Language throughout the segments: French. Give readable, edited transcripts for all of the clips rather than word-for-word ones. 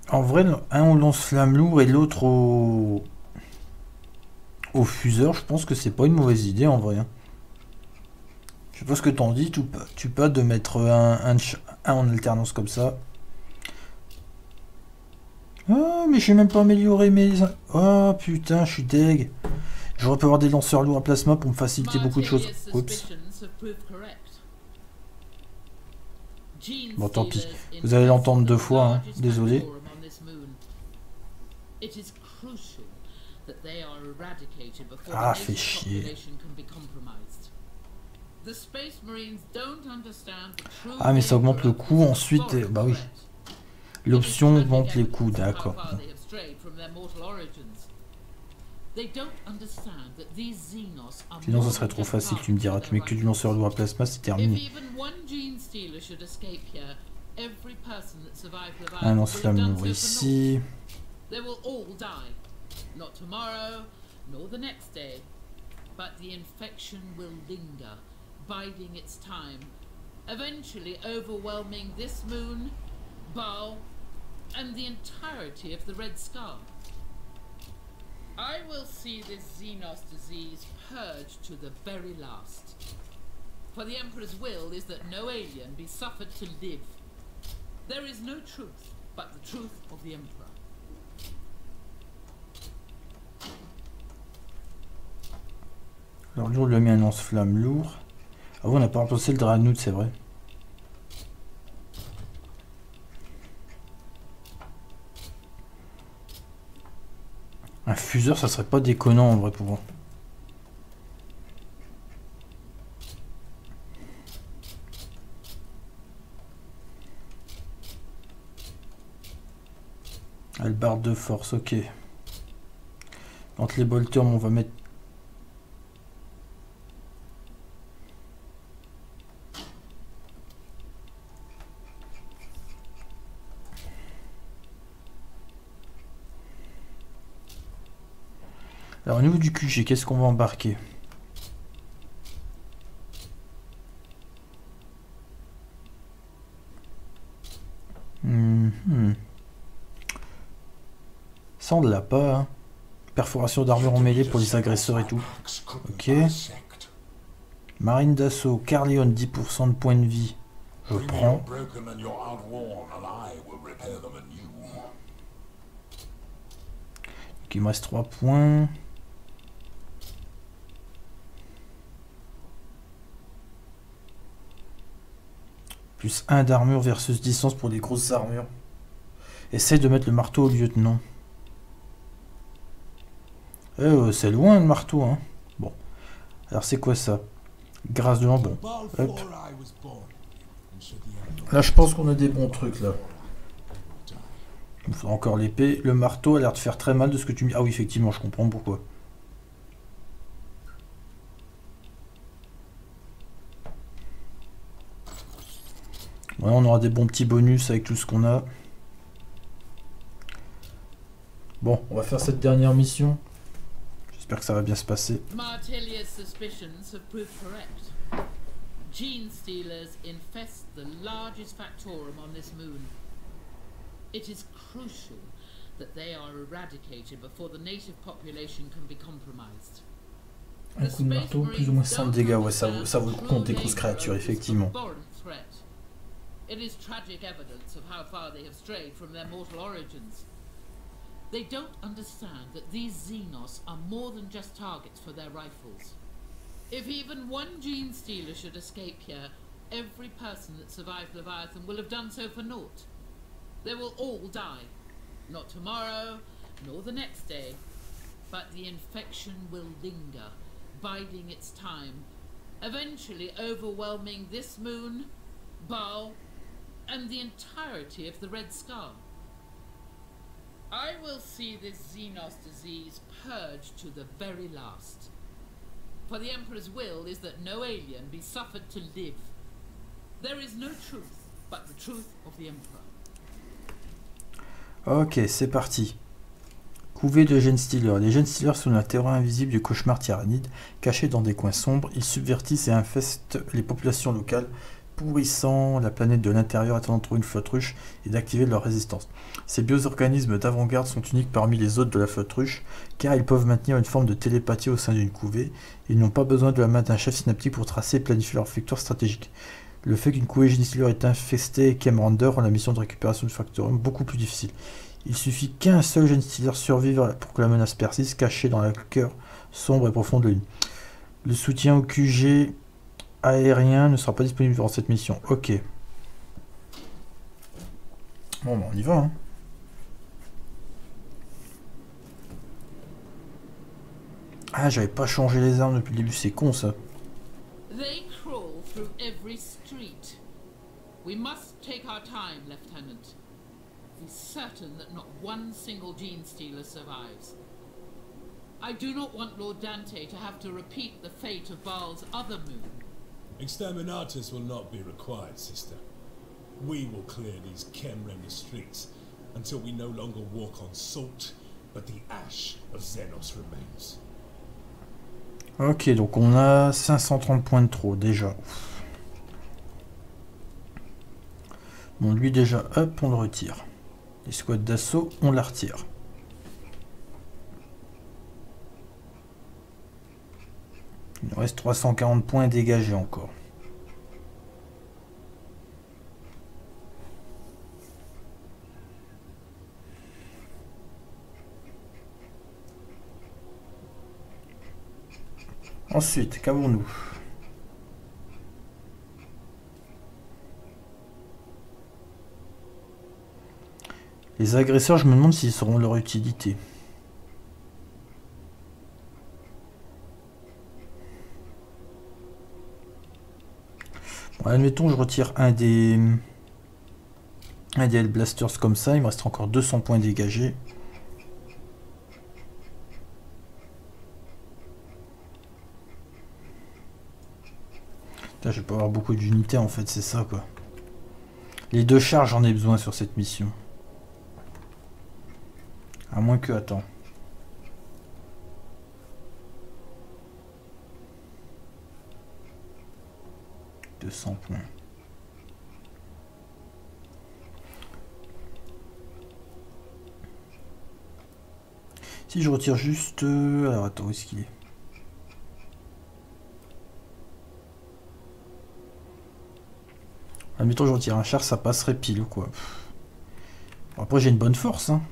En vrai, un au lance-flamme lourd et l'autre au fuseur, je pense que c'est pas une mauvaise idée en vrai, hein. Je sais pas ce que t'en dis, tu pas de mettre un en alternance comme ça. Ah, mais j'ai même pas amélioré mes... Oh putain, je suis deg. J'aurais pu avoir des lanceurs lourds à plasma pour me faciliter beaucoup de choses. Martelia's Oups. suspicions have proved correct. Gene Bon, tant pis. stealers Vous allez infest l'entendre the deux fois, hein. largest Désolé. factorum on this moon. It is crucial that they are eradicated before the Ah, fait native chier. population can be compromised. The Space Marines don't understand the true Ah, mais ça augmente nature le of coût this ensuite. historic Bah oui. threat. It is L'option tragic augmente les coûts, evidence of how d'accord. far they have strayed from their mortal origins. They don't understand that these Xenos are Sinon, ça more serait than trop just facile, tu me targets for diras. Tu their mets que du lanceur rifles. lourd à plasma, c'est If terminé. even one gene stealer should escape here, every person that survived Un Leviathan will have lance-flamme done lourd so for naught. ici. They will all die. Not tomorrow, nor the next day. But the infection will linger, biding its time, eventually overwhelming this moon, Baal, and the entirety of the Red Scar. I will see this Xenos disease purged to the very last. For the Emperor's will is that no alien be suffered to live. There is no truth but the truth of the Emperor. Alors, lui, on lui a mis un lance-flamme lourd. Ah, ouais, on n'a pas remplacé le Dreadnought, c'est vrai. Un fuseur, ça serait pas déconnant en vrai pour moi. Albarde de force, ok. Entre les bolters, on va mettre... Alors au niveau du QG, qu'est-ce qu'on va embarquer? Ça on ne l'a pas, hein. Perforation d'armure en mêlée pour les agresseurs et tout. Ok. Marine d'assaut, Carleon, 10% de points de vie. Je prends. Ok, il me reste 3 points. Plus 1 d'armure versus distance pour les grosses armures. Essaye de mettre le marteau au lieutenant. C'est loin le marteau, hein. Bon. Alors c'est quoi ça? Grâce de l'embon. Hop. Là je pense qu'on a des bons trucs là. Il me faudra encore l'épée. Le marteau a l'air de faire très mal de ce que tu me dis. Ah oui, effectivement, je comprends pourquoi. Ouais, on aura des bons petits bonus avec tout ce qu'on a. Bon, on va faire cette dernière mission. J'espère que ça va bien se passer. Martelia's suspicions have proved correct. Gene stealers infest the largest factorum on this moon. It is crucial that they are eradicated before the native population can be compromised. Un coup de marteau, plus ou moins 100 de dégâts. Ouais, ça vaut le compte des grosses créatures, effectivement. It is tragic evidence of how far they have strayed from their mortal origins. They don't understand that these Xenos are more than just targets for their rifles. If even one gene stealer should escape here, every person that survived Leviathan will have done so for naught. They will all die. Not tomorrow, nor the next day. But the infection will linger, biding its time, eventually overwhelming this moon, Baal, and the entirety of the Red Scar. I will see this Xenos disease purged to the very last. For the Emperor's will is that no alien be suffered to live. There is no truth but the truth of the Emperor. Ok, c'est parti. Couvée de Gene Stealers. Les Gene Stealers sont la terreur invisible du cauchemar tyrannide. Cachés dans des coins sombres, ils subvertissent et infestent les populations locales, pourrissant la planète de l'intérieur attendant de trouver une flotte ruche et d'activer leur résistance. Ces bioorganismes d'avant-garde sont uniques parmi les autres de la flotte ruche, car ils peuvent maintenir une forme de télépathie au sein d'une couvée, et ils n'ont pas besoin de la main d'un chef synaptique pour tracer et planifier leur victoire stratégique. Le fait qu'une couvée Genestealer est infestée Kemrander rend la mission de récupération du Factorum beaucoup plus difficile. Il suffit qu'un seul Genestealer survive pour que la menace persiste, cachée dans le cœur sombre et profond de l'une. Le soutien au QG aérien ne sera pas disponible durant cette mission. Ok. Bon, bah on y va. Hein. Ah, j'avais pas changé les armes depuis le début, c'est con ça. They crawl through every street. We must take our time, Lieutenant. Be certain that not one single Genestealer survives. I do not want Lord Dante to have to repeat the fate of Baal's other moon. Exterminatus will not be required, sister. We will clear these Kemrender streets until we no longer walk on salt, but the ash of Xenos remains. Ok, donc on a 530 points de trop déjà. Bon, lui déjà, hop, on le retire. Les squads d'assaut, on la retire. Il nous reste 340 points dégagés encore. Ensuite, qu'avons-nous? Les agresseurs, je me demande s'ils sauront leur utilité. Bon, admettons, je retire un des Hellblasters comme ça. Il me reste encore 200 points dégagés. Putain, je vais pas avoir beaucoup d'unités en fait, c'est ça quoi. Les deux charges, j'en ai besoin sur cette mission. À moins que, attends. « 200 points. » Si je retire juste... alors attends, où est-ce qu'il est? Admettons je retire un char, ça passerait pile quoi. Bon, après j'ai une bonne force hein.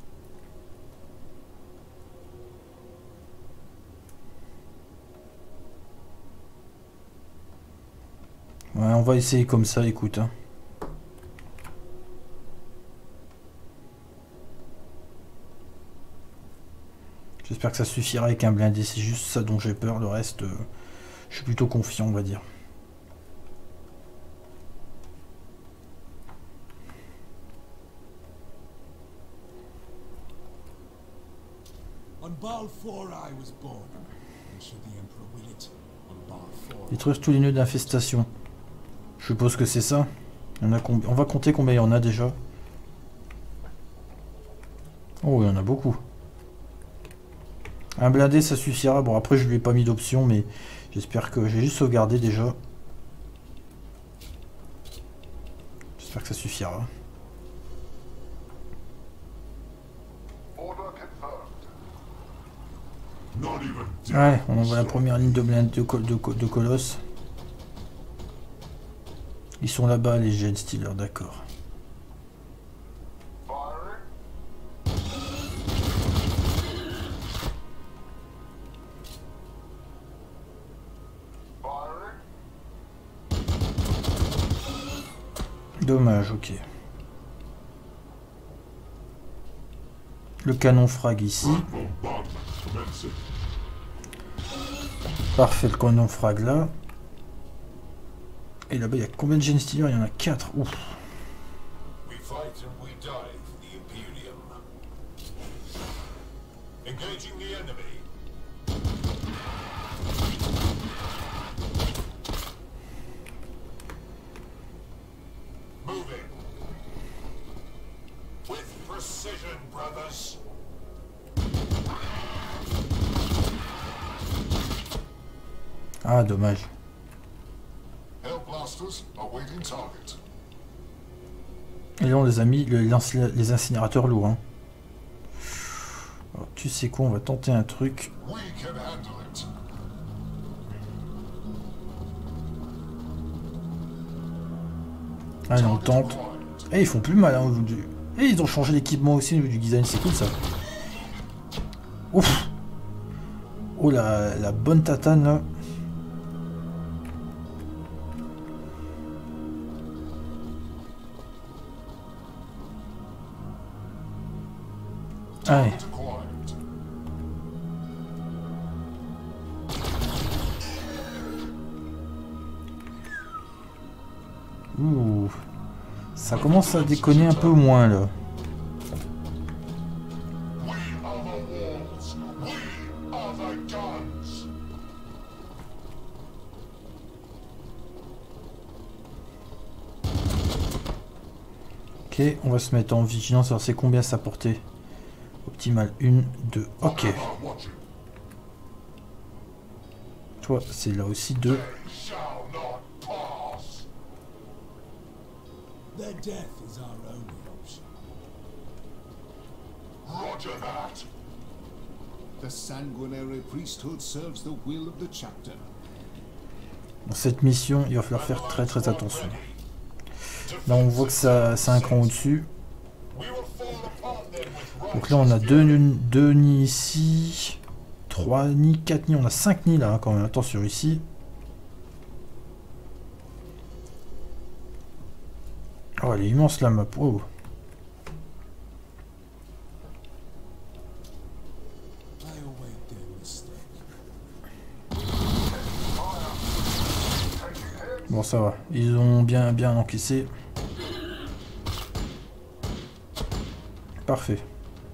Ouais, on va essayer comme ça, écoute. Hein. J'espère que ça suffira avec un blindé, c'est juste ça dont j'ai peur, le reste, je suis plutôt confiant, on va dire. Détruire tous les nœuds d'infestation. Je suppose que c'est ça. On va compter combien il y en a déjà. Oh, il y en a beaucoup. Un blindé, ça suffira. Bon, après, je lui ai pas mis d'option, mais j'espère que j'ai juste sauvegardé déjà. J'espère que ça suffira. Ouais, on envoie la première ligne de blindés de colosse. Ils sont là-bas, les Genestealers, d'accord. Dommage, ok. Le canon frag ici. Parfait, le canon frag là. Et là-bas, il y a combien de Genestealers? Il y en a 4. Ouf. Ah, dommage. Et là on les a mis les incinérateurs lourds. Hein. Alors, tu sais quoi, on va tenter un truc. Allez, on tente. Eh, ils font plus mal hein, aujourd'hui. Et ils ont changé l'équipement aussi au niveau du design, c'est cool ça. Ouf. Oh la bonne tatane là. Allez. Ouh. Ça commence à déconner un peu moins là. Ok, on va se mettre en vigilance. Alors c'est combien sa portée optimale? 1, 2, ok. Toi, c'est là aussi 2. Their death is our only option. Roger that. The sanguinary priesthood serves the will of the chapter. Dans cette mission, il va falloir faire très attention. Là, on voit que ça c'est un cran au-dessus. Donc là, on a 2 nids ici, 3 nids, 4 nids. On a 5 nids là, hein, quand même. Attention ici. Oh, elle est immense la map. Oh. Bon, ça va. Ils ont bien encaissé. Parfait.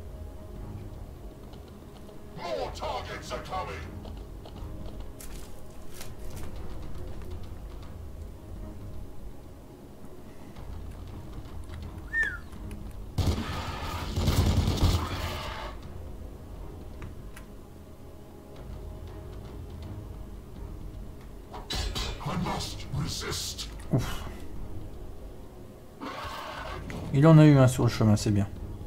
Ouf. Il en a eu un sur le chemin, c'est bien.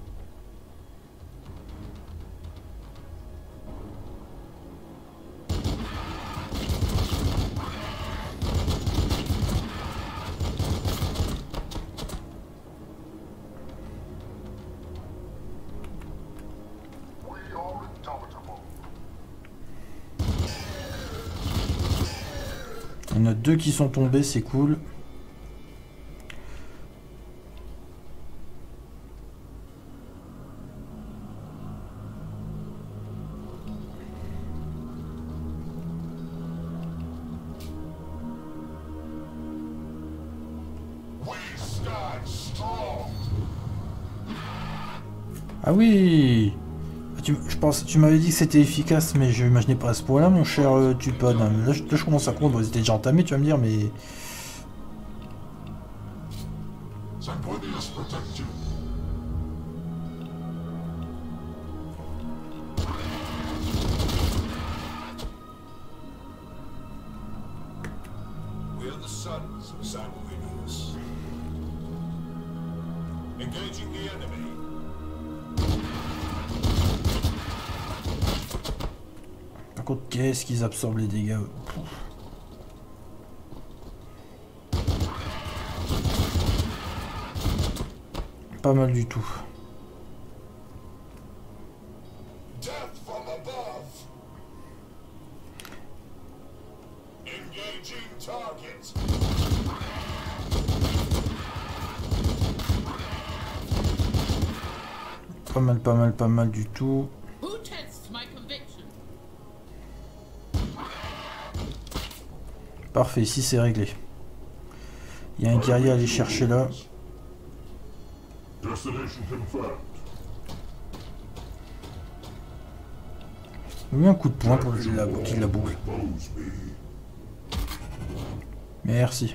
On a 2 qui sont tombés, c'est cool. Ah oui! Je pense, tu m'avais dit que c'était efficace, mais je n'imaginais pas à ce point-là, mon cher Tupod. Là, je commence à comprendre. C'était déjà entamé, tu vas me dire, mais... Par contre, qu'est-ce qu'ils absorbent les dégâts? Pas mal du tout. Pas mal du tout. Parfait, ici c'est réglé. Il y a un guerrier à aller chercher là. Mets un coup de poing pour qu'il la boucle. Merci.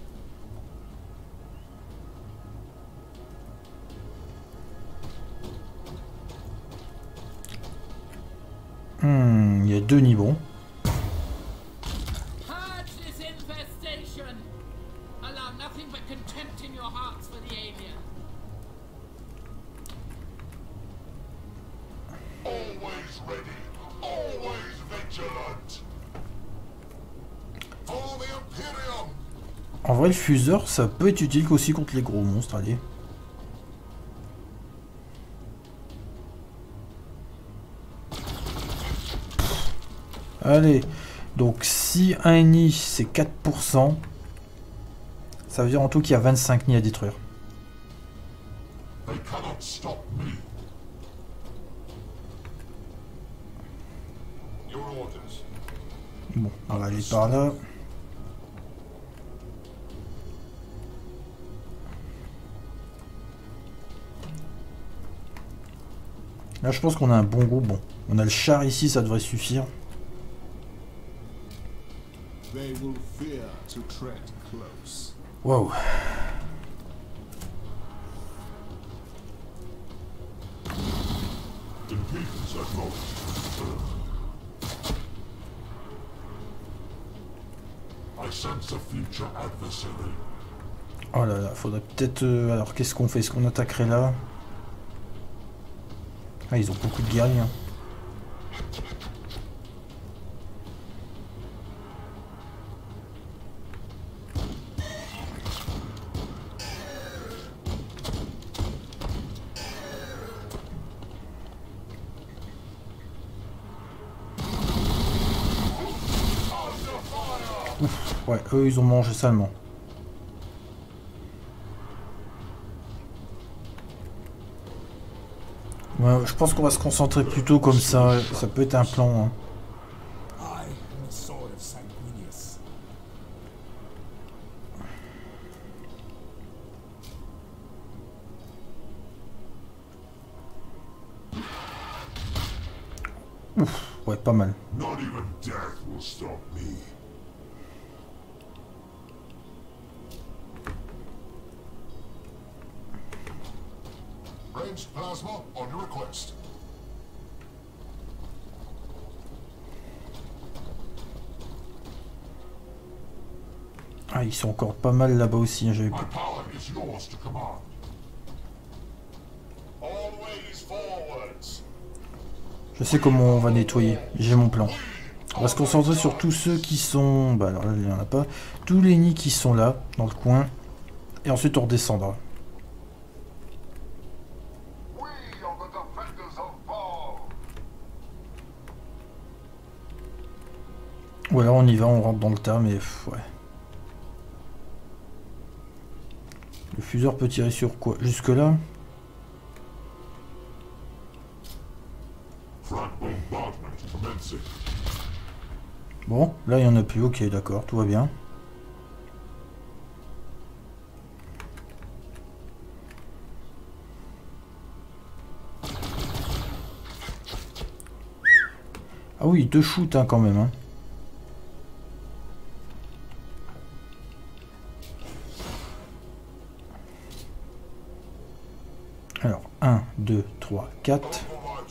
Il y a 2 niveaux. En vrai, le fuseur, ça peut être utile aussi contre les gros monstres, allez. Allez, donc si un nid c'est 4%, ça veut dire en tout qu'il y a 25 nids à détruire. Bon, on va aller par là. Là, je pense qu'on a un bon groupe. Bon, on a le char ici, ça devrait suffire. Wow. Oh là là, faudrait peut-être... alors, qu'est-ce qu'on fait? Est-ce qu'on attaquerait là? Ah, ils ont beaucoup de guerriers. Hein. Ouf, ouais, eux, ils ont mangé salement. Ouais, je pense qu'on va se concentrer plutôt comme ça peut être un plan. Hein. Ouf, ouais, pas mal. Ranged plasma on your request. Ah, ils sont encore pas mal là-bas aussi. Hein, j'avais pas... Je sais comment on va nettoyer. J'ai mon plan. On va se concentrer sur tous ceux qui sont... Bah alors là, il n'y en a pas. Tous les nids qui sont là, dans le coin. Et ensuite, on redescendra. Ou alors on y va, on rentre dans le tas, mais ouais. Le fuseur peut tirer sur quoi? Jusque là? Bon, là il n'y en a plus, ok, d'accord, tout va bien. Ah oui, 2 shoots hein, quand même. Hein. Alors, 1, 2, 3, 4.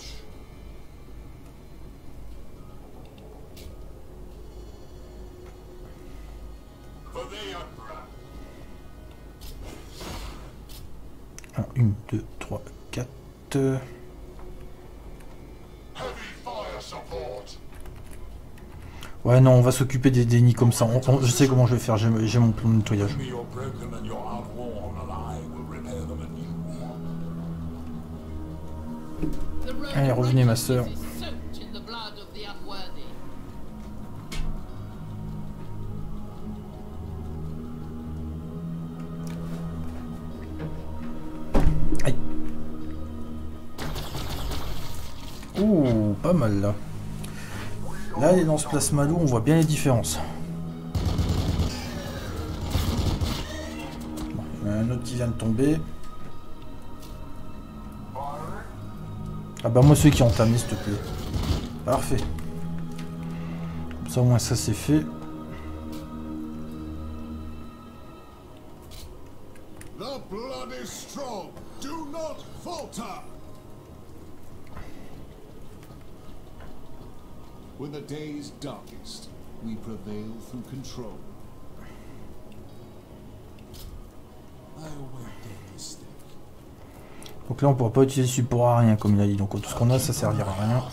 Alors, 1, 2, 3, 4. Ouais, non, on va s'occuper des nids comme ça. Je sais comment je vais faire, j'ai mon plan de nettoyage. Allez, revenez ma soeur. Aïe. Ouh, pas mal là. Là, les lances plasma lourd, on voit bien les différences. Bon, il y en a un autre qui vient de tomber. Ah bah moi ceux qui ont entamé s'il te plaît. Parfait. Comme ça au moins ça c'est fait. The blood is strong. Do not falter. When the day is darkest, we prevail through control. I await their mistake. Donc là on pourra pas utiliser le support à rien comme il a dit. Donc tout ce qu'on a ça servira à rien.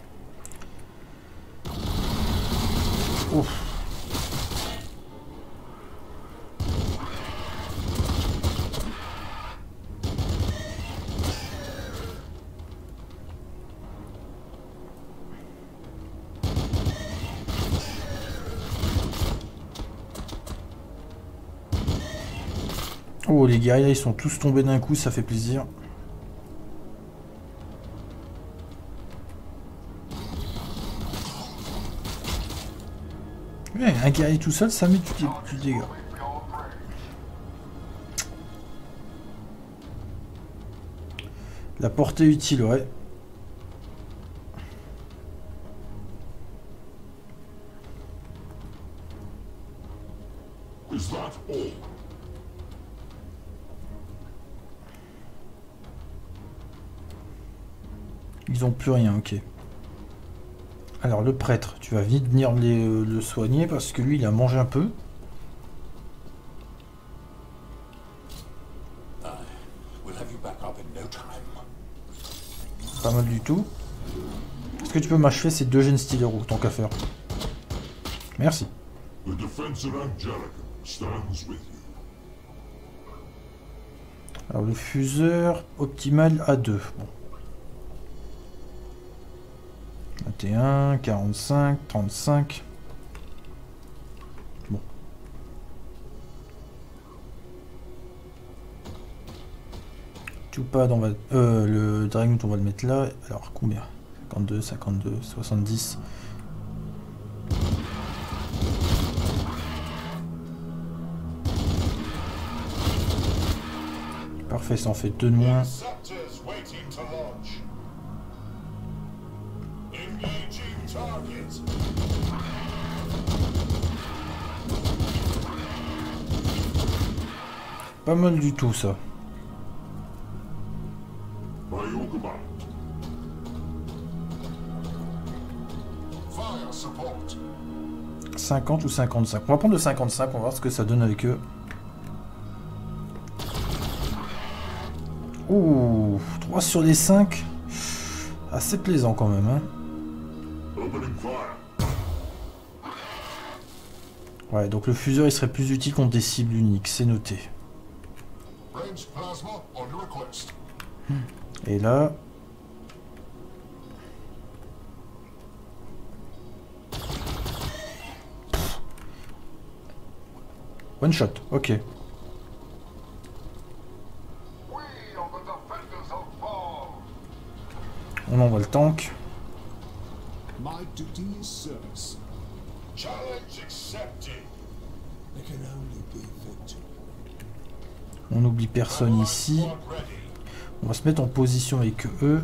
Ouf. Oh, les guerriers, ils sont tous tombés d'un coup, ça fait plaisir. Ouais, un guerrier tout seul, ça met du dégât. La portée utile, ouais. Ils ont plus rien, ok. Alors le prêtre, tu vas vite venir le soigner parce que lui il a mangé un peu. Pas mal du tout. Est-ce que tu peux m'achever ces 2 gènes Steelero, tant qu'à faire? Merci. Alors le fuseur optimal à 2. Bon. 21, 45, 35. Bon. Tout pas on va le Dragon on va le mettre là. Alors combien? 52, 52, 70. Parfait, ça en fait 2 de moins. Pas mal du tout ça. 50 ou 55. On va prendre le 55, on va voir ce que ça donne avec eux. Ouh, 3 sur les 5. Assez plaisant quand même, hein. Ouais, donc le fuseur il serait plus utile contre des cibles uniques, c'est noté. Et là... One shot, ok. On envoie le tank. On n'oublie personne ici. On va se mettre en position avec eux.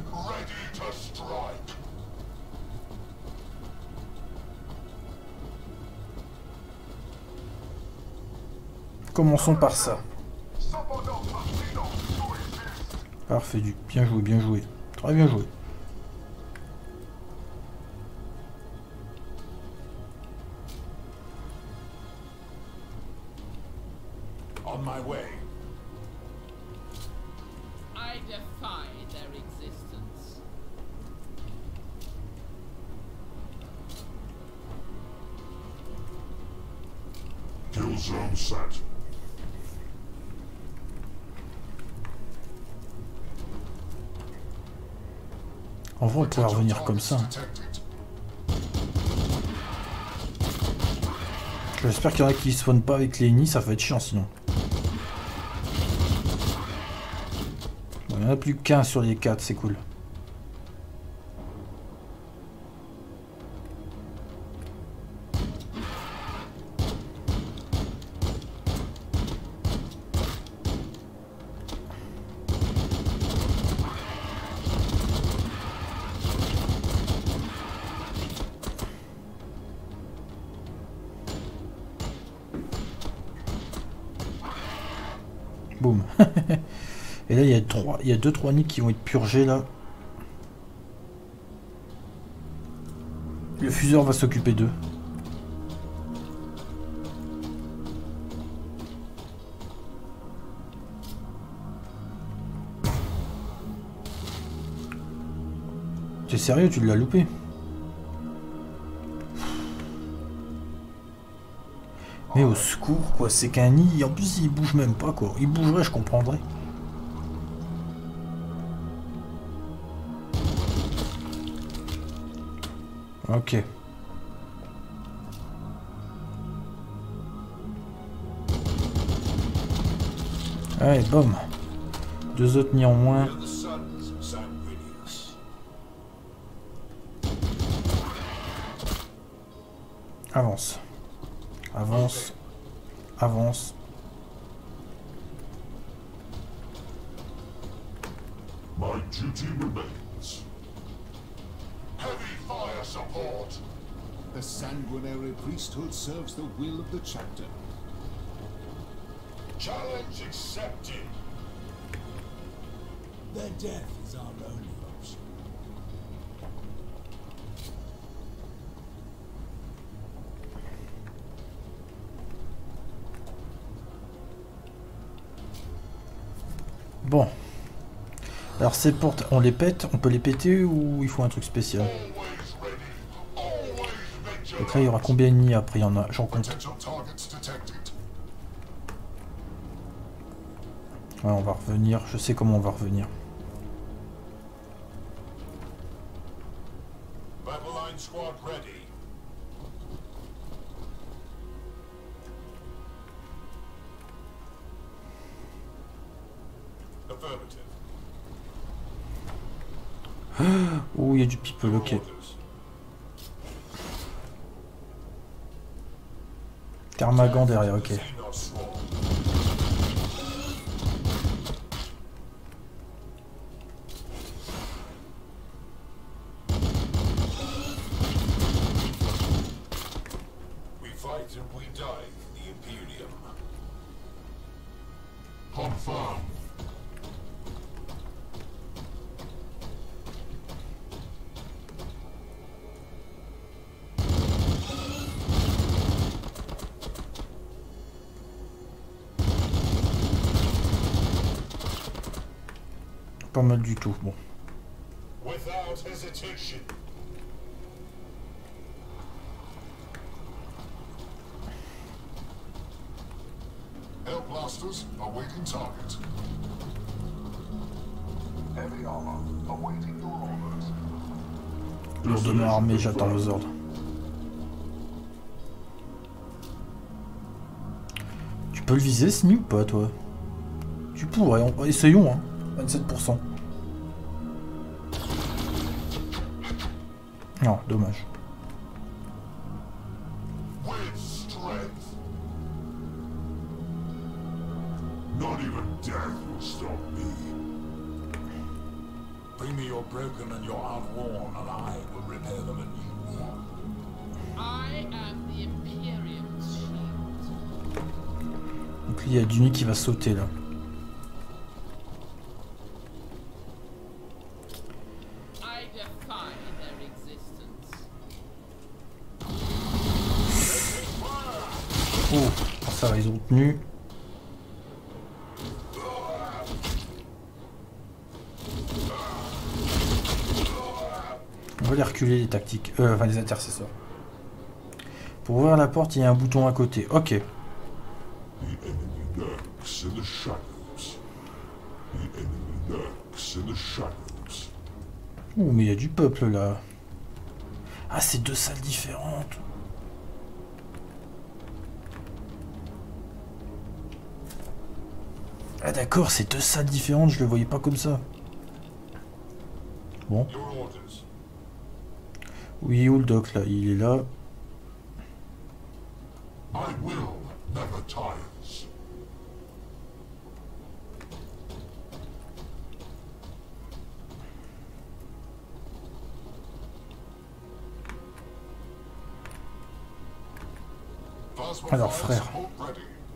Commençons par ça. Parfait, bien joué, bien joué. Très bien joué. On my way. I defy their existence. Kill zone set. En vrai, on pourrait revenir comme ça. J'espère qu'il y en a qui ne spawnent pas avec les nids, ça va être chiant sinon. Bon, il n'y en a plus qu'un sur les 4, c'est cool. Boum. Et là, il y a 2-3 nids qui vont être purgés là. Le fuseur va s'occuper d'eux. T'es sérieux, tu l'as loupé? Mais au secours, quoi, c'est qu'un nid, en plus il bouge même pas, quoi. Il bougerait, je comprendrais. Ok. Allez, boum. 2 autres mis en moins. We are the sons of Sanguinius. Avance. Avance. Avance. My duty remains. Heavy fire support. The sanguinary priesthood serves the will of the chapter. Challenge accepted. Their death is our only option. Bon. Alors ces portes, on les pète, on peut les péter ou il faut un truc spécial? Always ready. Always venture. Donc là il y aura combien d'ennemis après? Il y en a, j'en compte. Potential targets detected. Ouais, on va revenir, je sais comment on va revenir. Battle line squad ready. Affirmative. Oh, il y a du people, ok. Orders. Thermagan derrière, ok. Xenos swarm. We fight and we die for the Imperium. Confirm. Pas mal du tout, bon. Without hesitation. Hellblasters awaiting target. Heavy armor awaiting your orders. Lourdement armé, j'attends vos ordres. Tu peux le viser ce nid ou pas, toi? Tu pourrais, essayons, hein. 27%. Non, dommage. With strength. Not even death will stop me. Bring me your broken and your outworn, and I will repair them anew. I am the Imperium's shield. Donc il y a du nid qui va sauter là. I defy their existence. Oh, ça va, ils ont tenu. On va les reculer les tactiques, enfin les intercesseurs. Pour ouvrir la porte, il y a un bouton à côté. Ok. The enemy lurks in the shadows. The enemy lurks in the shadows. Ouh, mais il y a du peuple là. Ah, c'est 2 salles différentes. Ah d'accord, c'est 2 salles différentes, je le voyais pas comme ça. Bon. Your orders. Oui, où le doc là? Il est là. My will never tires. Plasma Alors, fire frère. support ready.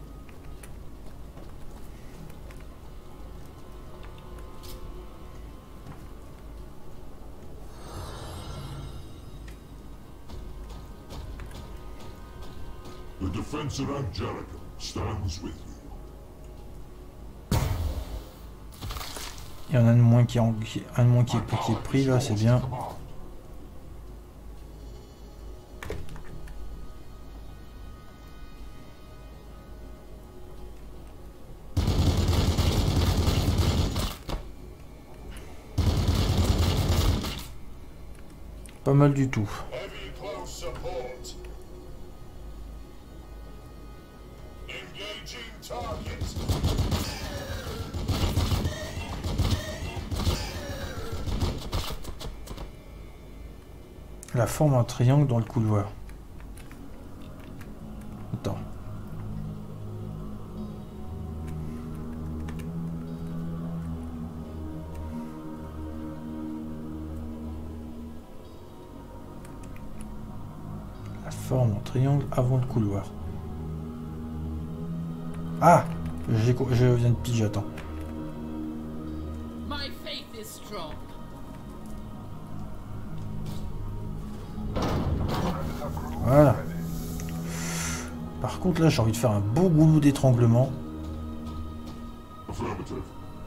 The defense of Angelicum stands with you. Il y en a un de moins qui est pris là, c'est bien. Pas mal du tout. Heavy close support. Engaging target. La forme d'un triangle dans le couloir. Attends. La forme d'un triangle avant le couloir. Ah! Je viens de piger, attends. My faith is strong. Voilà. Par contre, là, j'ai envie de faire un beau goulot d'étranglement. Affirmative.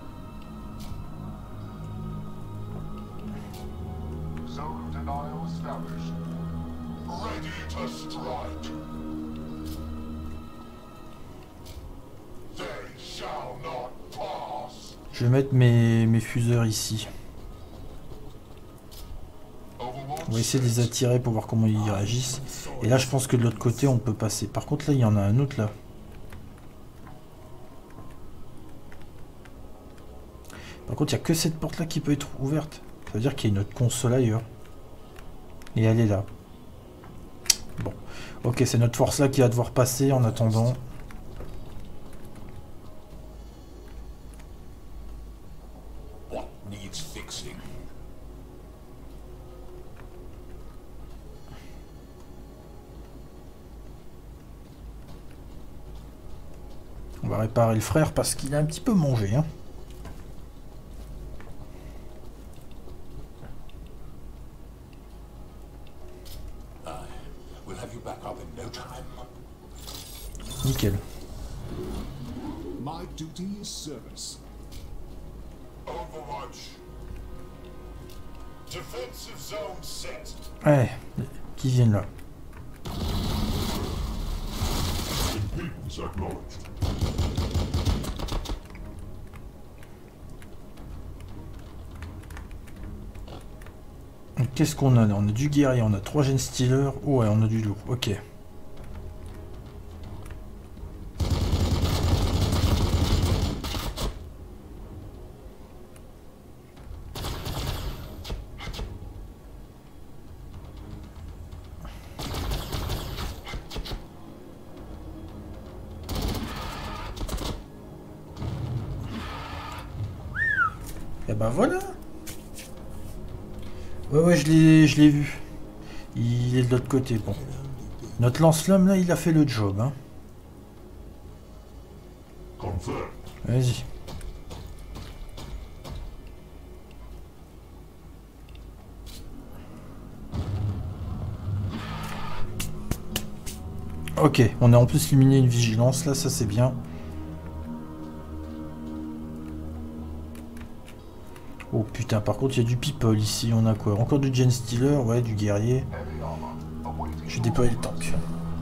Zone denial established. Ready to strike. They shall not pass. Je vais mettre mes fuseurs ici. On va essayer de les attirer pour voir comment ils réagissent. Et là, je pense que de l'autre côté, on peut passer. Par contre, là, il y en a un autre là. Par contre, il n'y a que cette porte là qui peut être ouverte. Ça veut dire qu'il y a une autre console ailleurs. Et elle est là. Bon. Ok, c'est notre force là qui va devoir passer en attendant. What needs fixing? On va réparer le frère parce qu'il a un petit peu mangé. Hein. We'll have you back up in no time. Nickel. My duty is service. Overwatch. Defensive zone set. Ouais, qui viennent là. Impedance acknowledged. Qu'est-ce qu'on a là? On a du guerrier, on a 3 Gen Stealer. Oh ouais, on a du lourd. Ok. Et bah voilà. Ouais, je l'ai vu. Il est de l'autre côté. Bon. Notre lance-flamme, là, il a fait le job. Hein. Confirmed. Vas-y. Ok, on a en plus éliminé une vigilance, là, ça c'est bien. Oh putain, par contre, il y a du people ici. On a quoi? Encore du Gen Stealer, ouais, du guerrier. Je vais déployer le tank.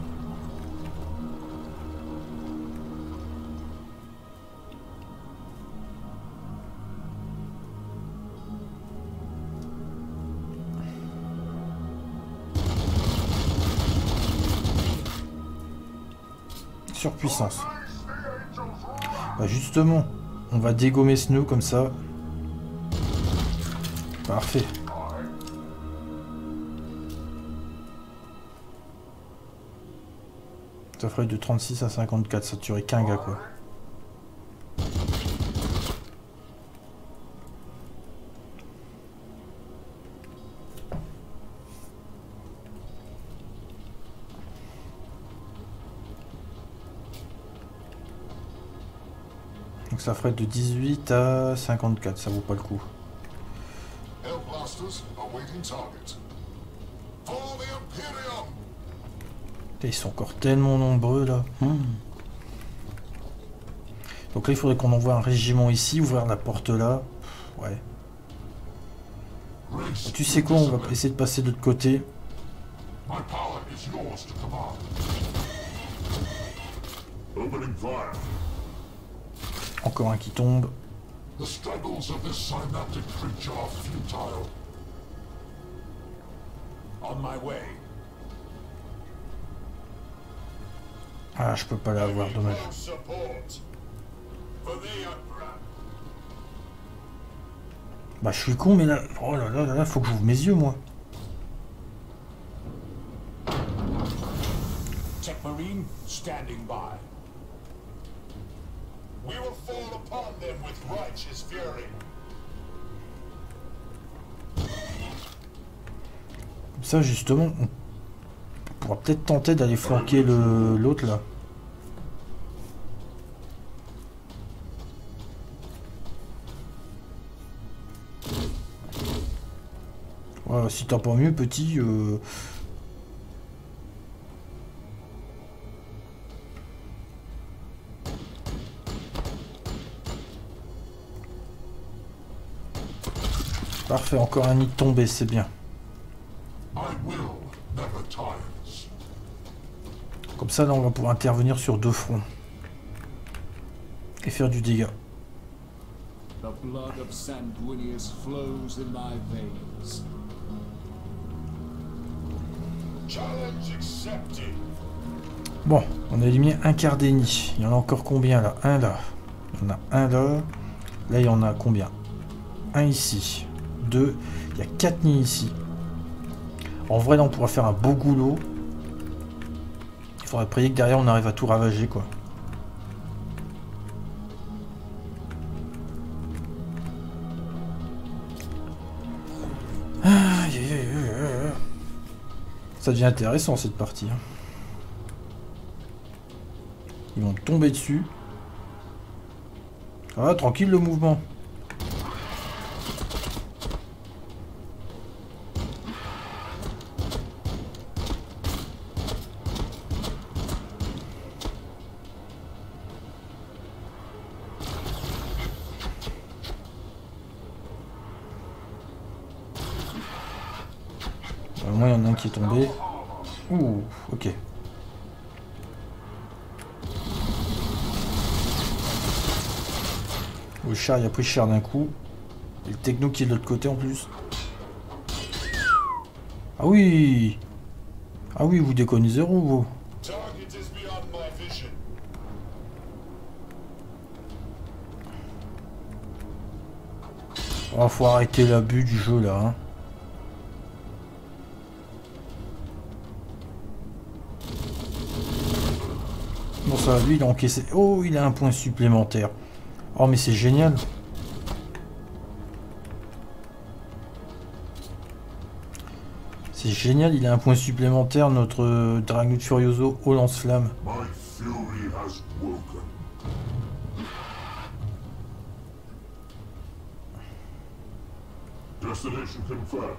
Surpuissance. Bah justement, on va dégommer Snow comme ça. Parfait. Ça ferait de 36 à 54, ça tuerait qu'un gars quoi. Donc ça ferait de 18 à 54, ça vaut pas le coup. Hellblasters awaiting target. For the Imperium. Ils sont encore tellement nombreux là. Donc là il faudrait qu'on envoie un régiment ici, ouvrir la porte là. Ouais. Et tu sais quoi, on va essayer de passer de l'autre côté. My power is yours to command. Opening fire. Encore un qui tombe. The struggles of this synaptic creature are futile. On my way. Ah, je peux pas l'avoir, dommage. Support for the Emperor. Bah je suis con mais là, oh là là là, faut que j'ouvre mes yeux moi. Marine standing by. We will fall upon them with righteous fury. Comme ça, justement, on pourra peut-être tenter d'aller flanquer l'autre là. Voilà, si t'as pas mieux, petit. Parfait, encore un nid tombé, c'est bien. Comme ça, là, on va pouvoir intervenir sur 2 fronts. Et faire du dégât. The blood of Sanguinius flows in thy veins. Challenge accepted. Bon, on a éliminé un quart des nids. Il y en a encore combien là? Un là. Il y en a un là. Là, il y en a combien? Un ici. 2. Il y a 4 nids ici. En vrai, là, on pourra faire un beau goulot. Il faudrait prier que derrière, on arrive à tout ravager, quoi. Ça devient intéressant, cette partie. Ils vont me tomber dessus. Ah, tranquille le mouvement. Au moins, il y en a un qui est tombé. Ouh, ok. Le char, il a pris cher d'un coup. Et le techno qui est de l'autre côté en plus. Ah oui! Ah oui, vous déconnez zéro, vous. Oh, faut arrêter l'abus du jeu là. Hein. Bon, ça, lui, il a encaissé. Oh, il a un point supplémentaire. Oh, mais c'est génial. C'est génial, il a un point supplémentaire, notre Dragnut Furioso au lance-flamme. Destination confirmed.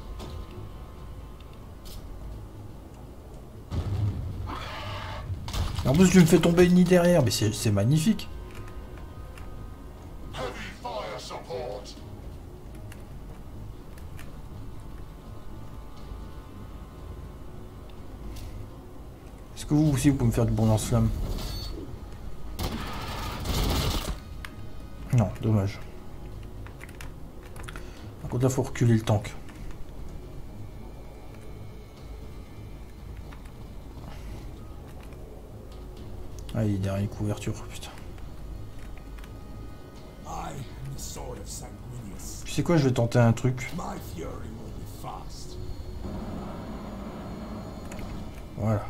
En plus, je me fais tomber le nid derrière, mais c'est magnifique. Heavy fire support. Est-ce que vous aussi, vous pouvez me faire du bon lance-flamme? Non, dommage. Par contre, là, faut reculer le tank. Ah, il est derrière les couvertures, putain. Tu sais quoi, je vais tenter un truc. Voilà.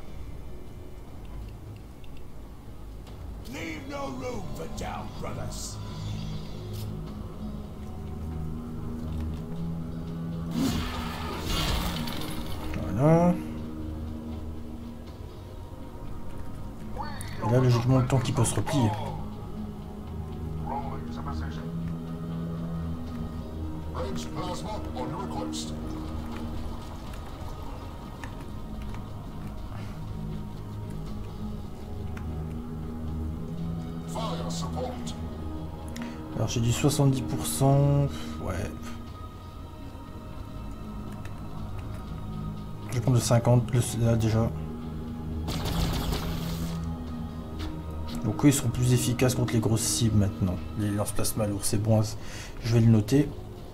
Voilà. Et là, logiquement, le temps qu'il peut se replier. Alors j'ai dit 70%. Ouais. Je vais prendre le 50, là déjà. Donc eux, ils seront plus efficaces contre les grosses cibles maintenant. Les lance-plasma lourds, c'est bon. Je vais le noter.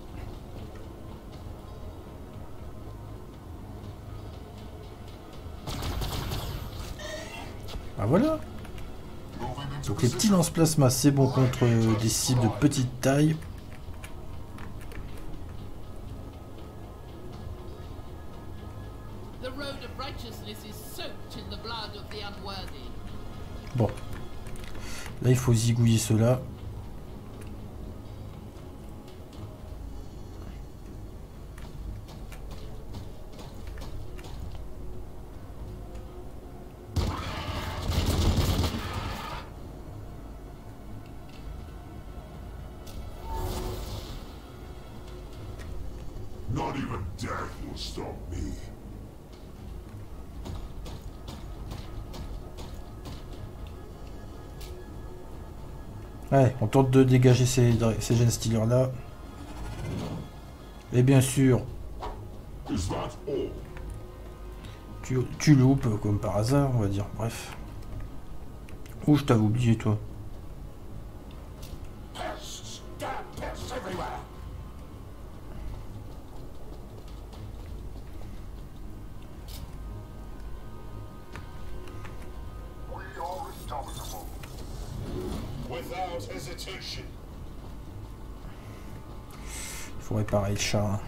Ah voilà. Donc les petits lance-plasma, c'est bon contre des cibles de petite taille. The road of righteousness is soaked in the blood of the unworthy. Bon. Là, il faut zigouiller cela. Not even death will stop me. Allez, on tente de dégager ces Gen Stealers là. Et bien sûr, Is that all? tu loupes comme par hasard, on va dire. Bref. Ouh, je t'avais oublié toi. Pests! Damn pests everywhere! We are indomitable. Without hesitation. Il faut réparer le chat. Hein.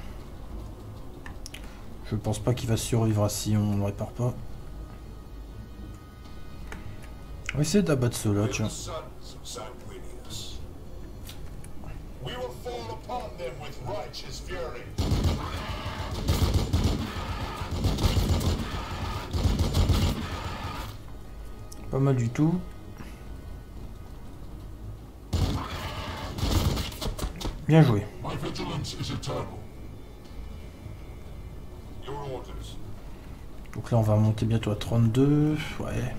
Je pense pas qu'il va survivre si on ne le répare pas. On va essayer d'abattre ceux-là, tiens. Sons of Sanguinius. We will fall upon them with righteous fury. Pas mal du tout. Bien joué. My vigilance is eternal. Your orders. Donc là, on va monter bientôt à 32. Ouais.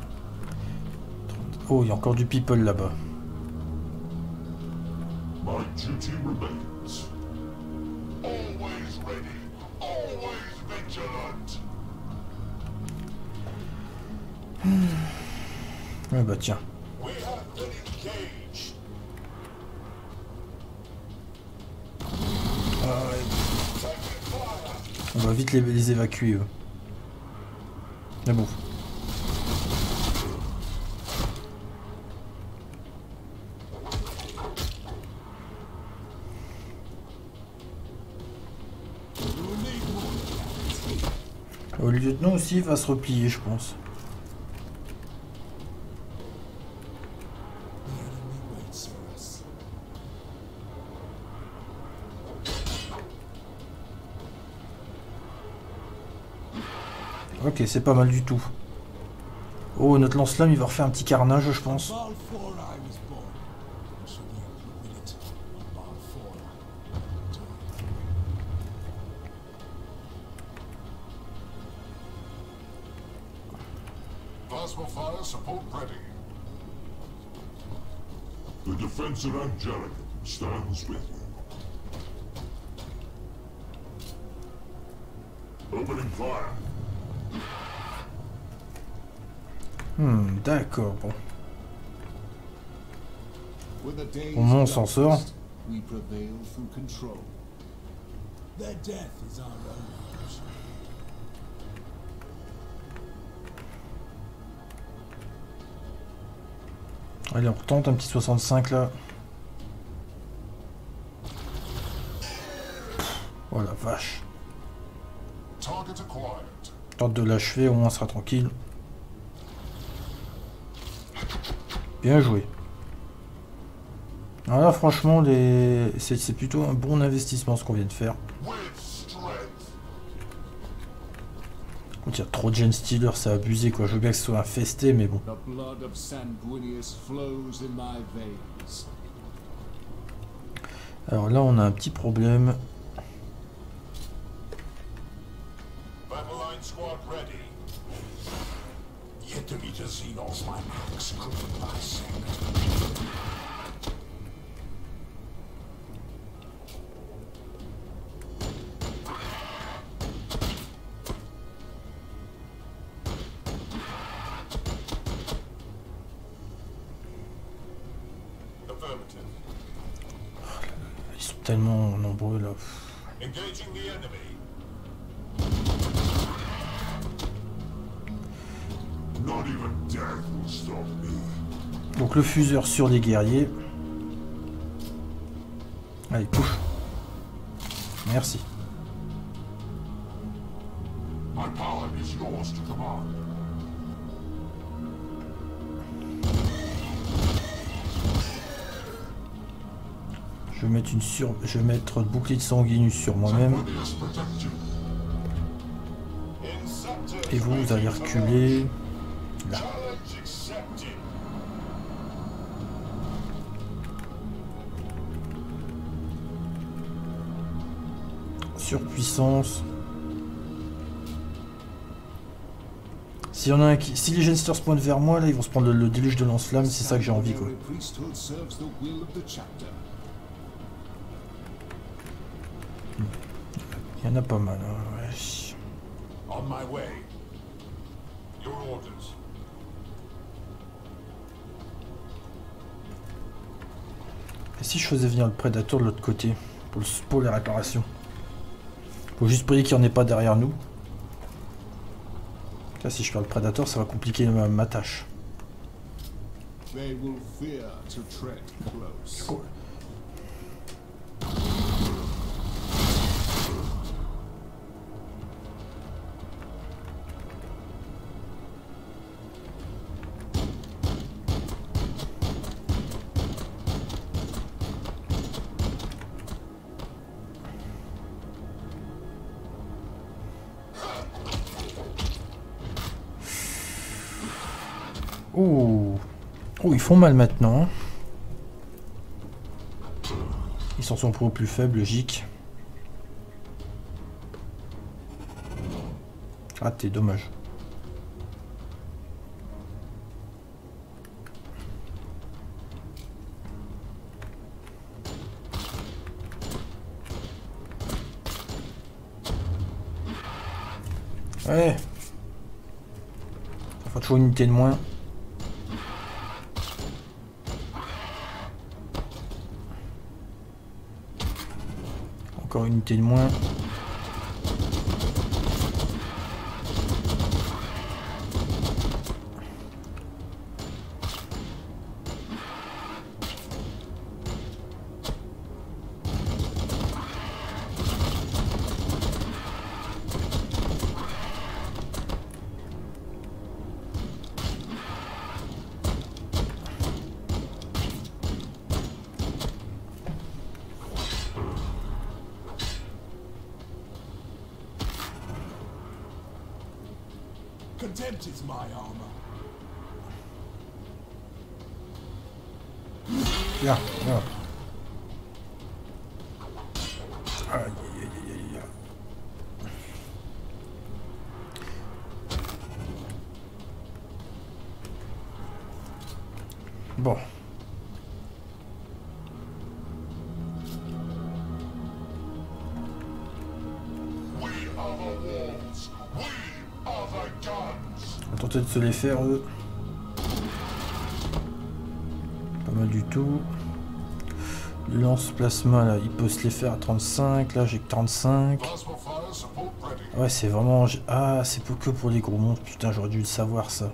Oh, il y a encore du people là-bas. My duty remains. Always ready, always vigilant. Ouais, bah tiens. We have been engaged. On va vite les évacuer, eux. Mais bon. Le lieutenant aussi va se replier, je pense. Ok, c'est pas mal du tout. Oh, notre lance-flamme, il va refaire un petit carnage, je pense. Plasma fire support ready. The defense of Angelica stands with you. Opening fire. D'accord, bon. With the days Au moins, on s'en sort. dust, we prevail through control. Their death is our own. Allez, on retente un petit 65 là. Oh la vache. Target acquired. Tente de l'achever, au moins on sera tranquille. Bien joué. Alors là, franchement, c'est plutôt un bon investissement ce qu'on vient de faire. With strength. Il y a trop de Gen Stealer, c'est abusé quoi. Je veux bien que ce soit infesté, mais bon. The blood of Sanguinius flows in my veins. Alors là, on a un petit problème. Battle line squad ready. Yet to be to Xenos, my max could by sect. Affirmative. Ils sont tellement nombreux là. Engaging the enemy. Not even death will stop me. Donc le fuseur sur les guerriers. Allez, touche. Merci. My power is yours to command. Je vais mettre bouclier de sanguinus sur moi-même. Zambonius protect you. Et vous allez reculer là. Challenge accepted. Surpuissance. S'il y en a un qui... Si les Gensters se pointent vers moi, là, ils vont se prendre le déluge de lance-flamme, c'est ça que j'ai envie, quoi. Priesthood serves the will of the chapter. Il y en a pas mal, hein, ouais. On my way. Your orders. Et si je faisais venir le prédateur de l'autre côté, pour les réparations? Faut juste prier qu'il n'y en ait pas derrière nous. Là, si je perds le prédateur, ça va compliquer ma tâche. They will fear to tread close. Cool. Oh, ils font mal maintenant. Hein. Ils s'en sont pris au plus faible, logique. Ah, t'es dommage. Ouais. Ça fera toujours une unité de moins. Encore une unité de moins. Contempt is my armor. Là, là. Aïe, aïe, aïe, aïe, aïe. Bon. We are the walls. We are the guns. On va tenter de se les faire, eux. Pas mal du tout. Le lance-plasma, là, il peut se les faire à 35. Là, j'ai que 35. Plasma fire support ready. Ouais, c'est vraiment... Ah, c'est que pour les gros monstres. Putain, j'aurais dû le savoir, ça.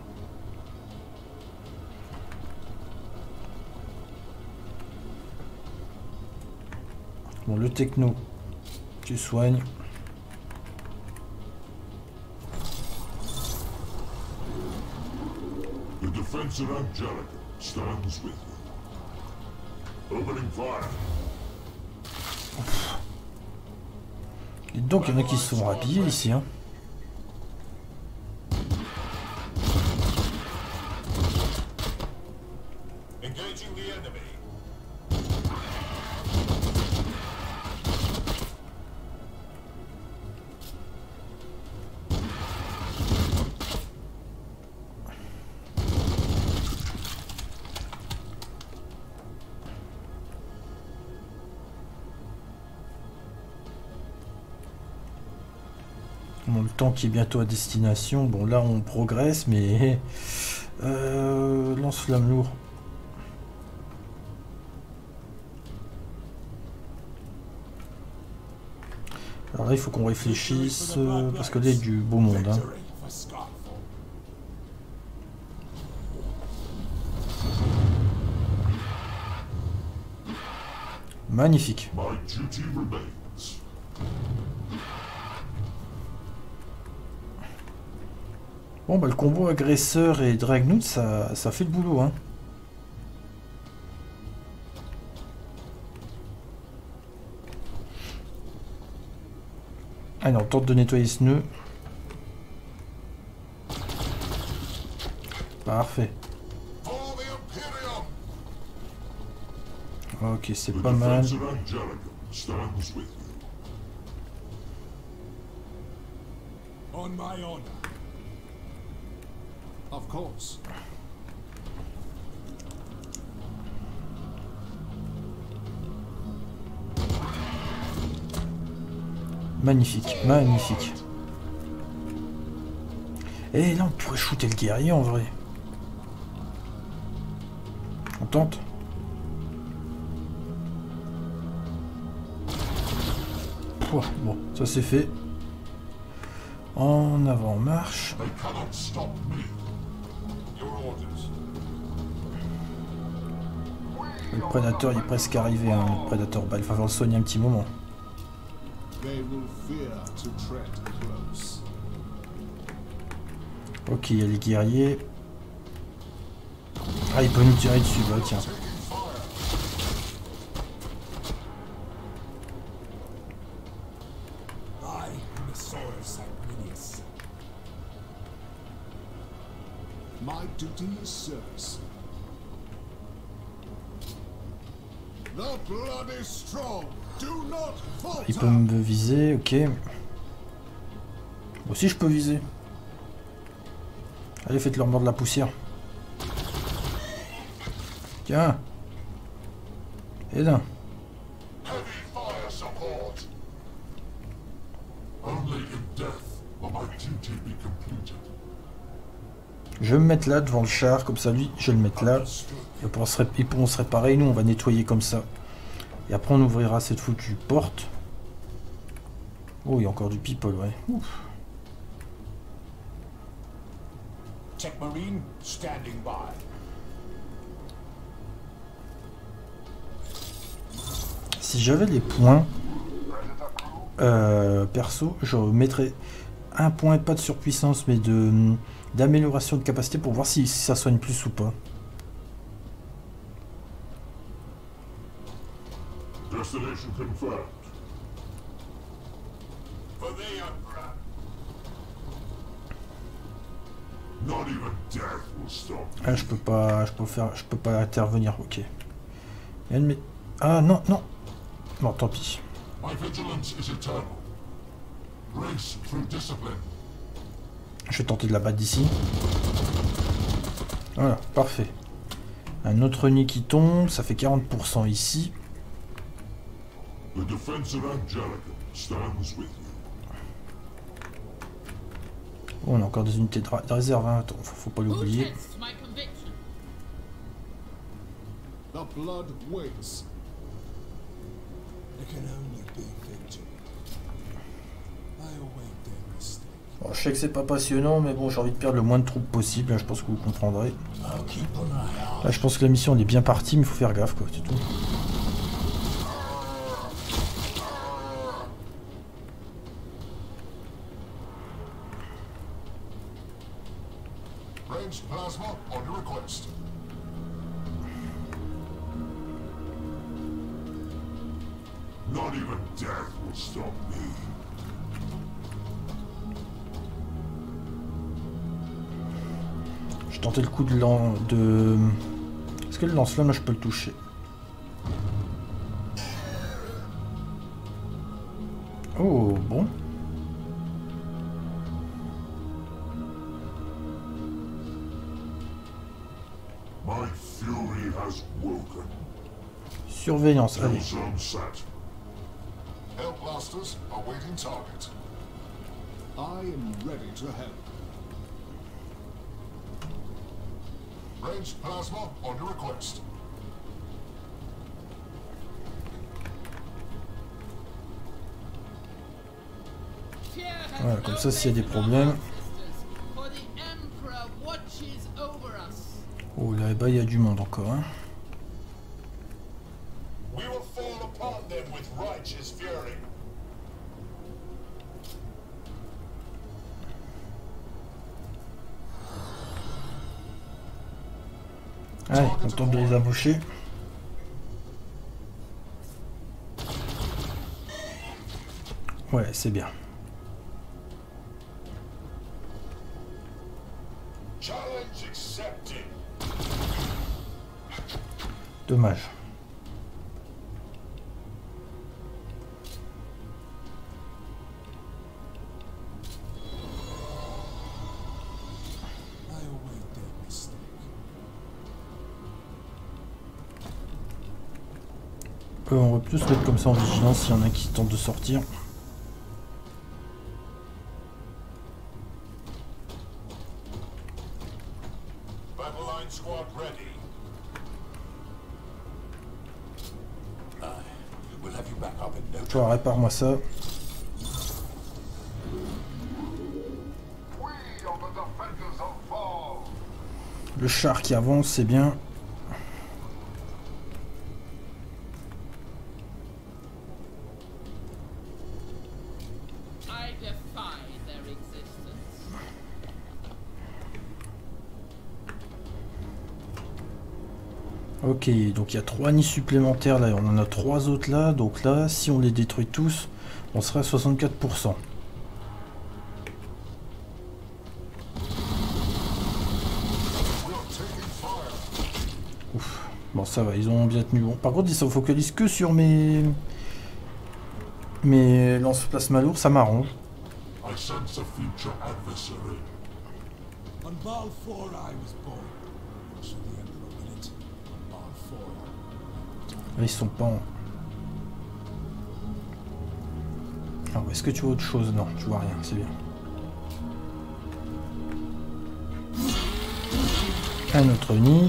Bon, le techno, tu soignes. The defense of Angelica stands with you. Opening fire. Et donc, il y en a qui se sont rhabillés ici, hein. Engaging the enemy. Bon, le temps qui est bientôt à destination. Bon, là, on progresse, mais... lance-flamme lourd. Alors là, il faut qu'on réfléchisse, parce que là, il y a du beau monde. Hein. Victory for Skyfall. Magnifique. My duty remains. Bon, bah le combo agresseur et Dragnout, ça fait le boulot, hein. Allez, on tente de nettoyer ce nœud. Parfait. Ok, c'est pas mal. On my honor. Of course. Magnifique, magnifique. Et là, on pourrait shooter le guerrier en vrai. On tente. Pouah, bon, ça c'est fait. En avant, marche. Le prédateur il est presque arrivé, hein, le prédateur. Bah, il va falloir le soigner un petit moment. Ok, il y a les guerriers. Ah, il peut nous tirer dessus, bah tiens. My duty is service. The blood is strong. Do not falter. Il peut me viser, ok. Moi aussi je peux viser. Allez, faites-leur mordre la poussière. Tiens. Et là. Je vais me mettre là devant le char, comme ça lui, je vais le mettre là. Ils pourront se réparer, nous on va nettoyer comme ça. Et après on ouvrira cette foutue porte. Oh, il y a encore du people, ouais. Ouf. Tech Marine standing by. Si j'avais les points, perso, je mettrais un point, pas de surpuissance, mais d'amélioration de capacité pour voir si ça soigne plus ou pas. Destination confirmed. For the Emperor. Not even death will stop. Ah, je peux pas intervenir, ok. Ah non, non. Non, tant pis. My vigilance is eternal. Grace through discipline. Je vais tenter de la battre d'ici. Voilà, parfait. Un autre nid qui tombe, ça fait 40% ici. The defense of Angelica stands with you. Oh, on a encore des unités de réserve, hein. Attends, faut pas Who l'oublier. tests my conviction? The blood waits. There can only be victory. I await their mistake. Bon, je sais que c'est pas passionnant, mais bon, j'ai envie de perdre le moins de troupes possible, hein, je pense que vous comprendrez. I'll keep an eye out. Là, je pense que la mission elle est bien partie, mais il faut faire gaffe, quoi, c'est tout. Ranged plasma on your request. Not even death will stop me. Je tentais le coup de Est-ce que le lance-flamme, là, je peux le toucher? Oh, bon. My fury has woken. Surveillance, allez. Zone set. Hellblasters awaiting target. I am ready to help. Ranged plasma on your request. Fear has Voilà, comme no ça, s'il y a des place in our problèmes. ancestors, for the Emperor watches over us. Oh, là-bas, il y a du monde encore, hein. We will fall upon them with righteous fury. Allez, on tente de les embaucher. Ouais, c'est bien. Challenge accepted. Dommage. I await their mistake. On va plus se mettre comme ça en vigilance s'il y en a qui tentent de sortir. Battle line squad ready. We'll have you back up in no time. Toi, répare-moi ça. We are the defenders of Val. Le char qui avance, c'est bien. I defy their existence. Ok, donc il y a 3 nids supplémentaires là, on en a 3 autres là, donc là, si on les détruit tous, on serait à 64%. Ouf, bon ça va, ils ont bien tenu bon. Par contre, ils se focalisent que sur mes lance-plasma lourds, ça m'arrange. I sense a future adversary. On Baal 4 I was born. So the Emperor will it. On Baal 4. Là, ils sont pas en... Alors, est-ce que tu vois autre chose? Non, je vois rien, c'est bien. Un autre nid.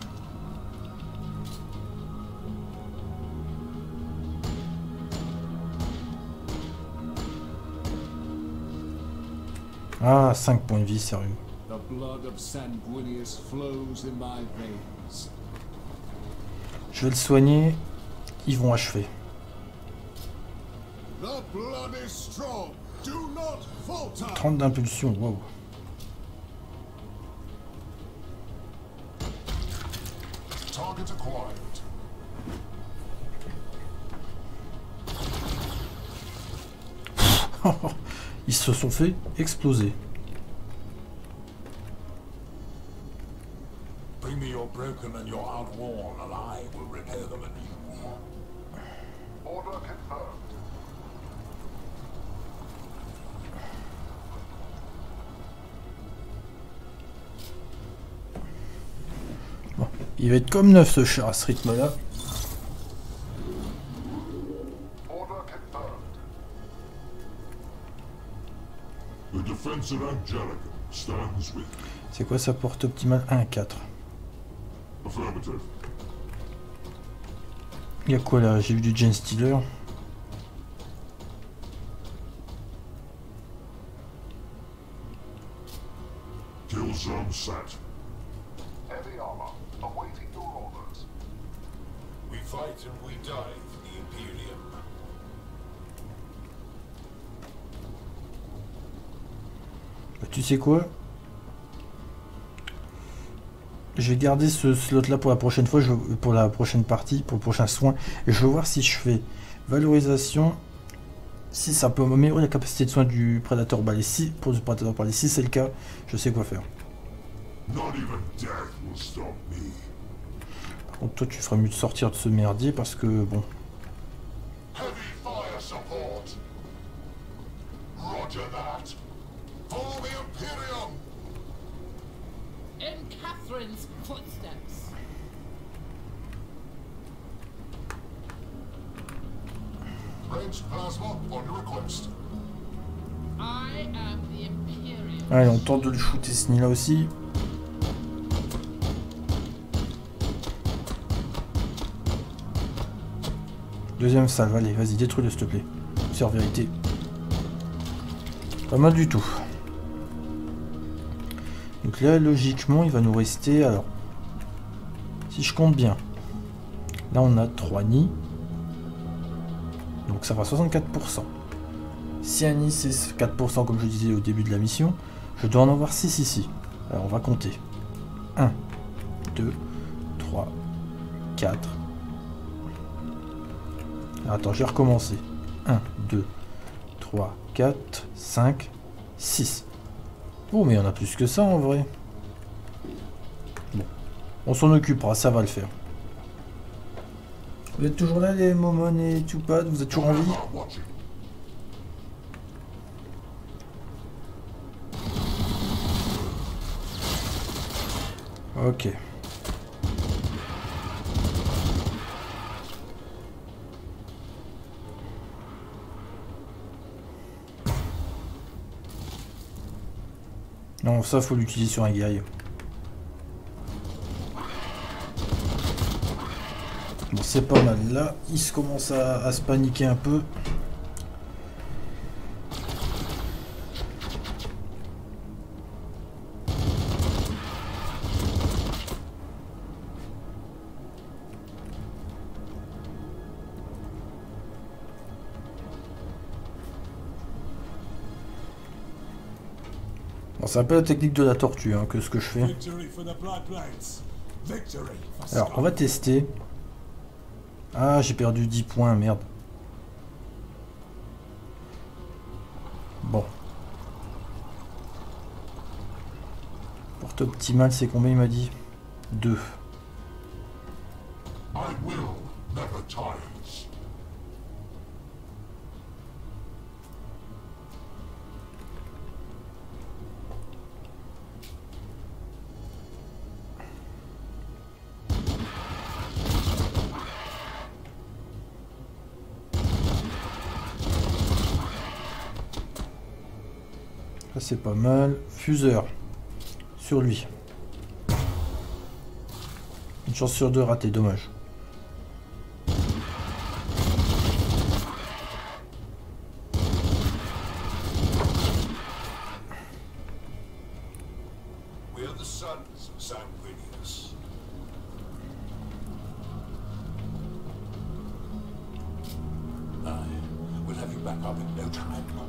Ah, 5 points de vie, sérieux. The blood of Sanguinius flows in my veins. Je vais le soigner. Ils vont achever. The blood is strong. Do not falter. 30 d'impulsion, wow. Target acquired. Ils se sont fait exploser. Bring me your broken and your outworn, and I will repair them anew. Order confirmed. Bon, il va être comme neuf ce char à ce rythme-là. Order confirmed. The defense of Angelica stands with. C'est quoi sa porte optimale? 1-4. Affirmative. Il y a quoi là? J'ai vu du Gen Stealer. Kill zone set. Heavy armor, awaiting your orders. We fight and we die for the Imperium. Bah, tu sais quoi? Je vais garder ce slot là pour la prochaine fois, pour la prochaine partie, pour le prochain soin. Et je vais voir si je fais valorisation, si ça peut améliorer la capacité de soin du prédateur balai. Si pour le prédateur balai, si c'est le cas, je sais quoi faire. Not even death will stop me. Par contre, toi, tu ferais mieux de sortir de ce merdier parce que bon. Heavy fire support. Roger that. Follow the Imperium. In Catherine's footsteps. Ranged plasma on your request. I am the Imperium. Allez, on tente de le shooter ce nid là aussi. Deuxième salve, allez, vas-y, détruis-le s'il te plaît. C'est en vérité. Pas mal du tout. Donc là, logiquement, il va nous rester... Alors, si je compte bien, là on a 3 nids. Donc ça va 64%. Si un nid c'est 4% comme je disais au début de la mission, je dois en avoir 6 ici. Alors on va compter. 1, 2, 3, 4. Attends, je vais recommencer. 1, 2, 3, 4, 5, 6. Oh, mais il y en a plus que ça en vrai. Bon, on s'en occupera, ça va le faire. Vous êtes toujours là, les Momon et Tupad? Vous êtes toujours en vie? Ok. Non, ça faut l'utiliser sur un guerrier. Bon, c'est pas mal. Là, il se commence à se paniquer un peu. Bon, c'est un peu la technique de la tortue hein, que ce que je fais. Alors, on va tester. Ah, j'ai perdu 10 points, merde. Bon. Porte optimale, c'est combien il m'a dit? 2. I will never tires. Ça c'est pas mal. Fuseur. Sur lui. Une chance sur 2 ratée, dommage. We are the sons of Sanguinius. I will have you back up in no time.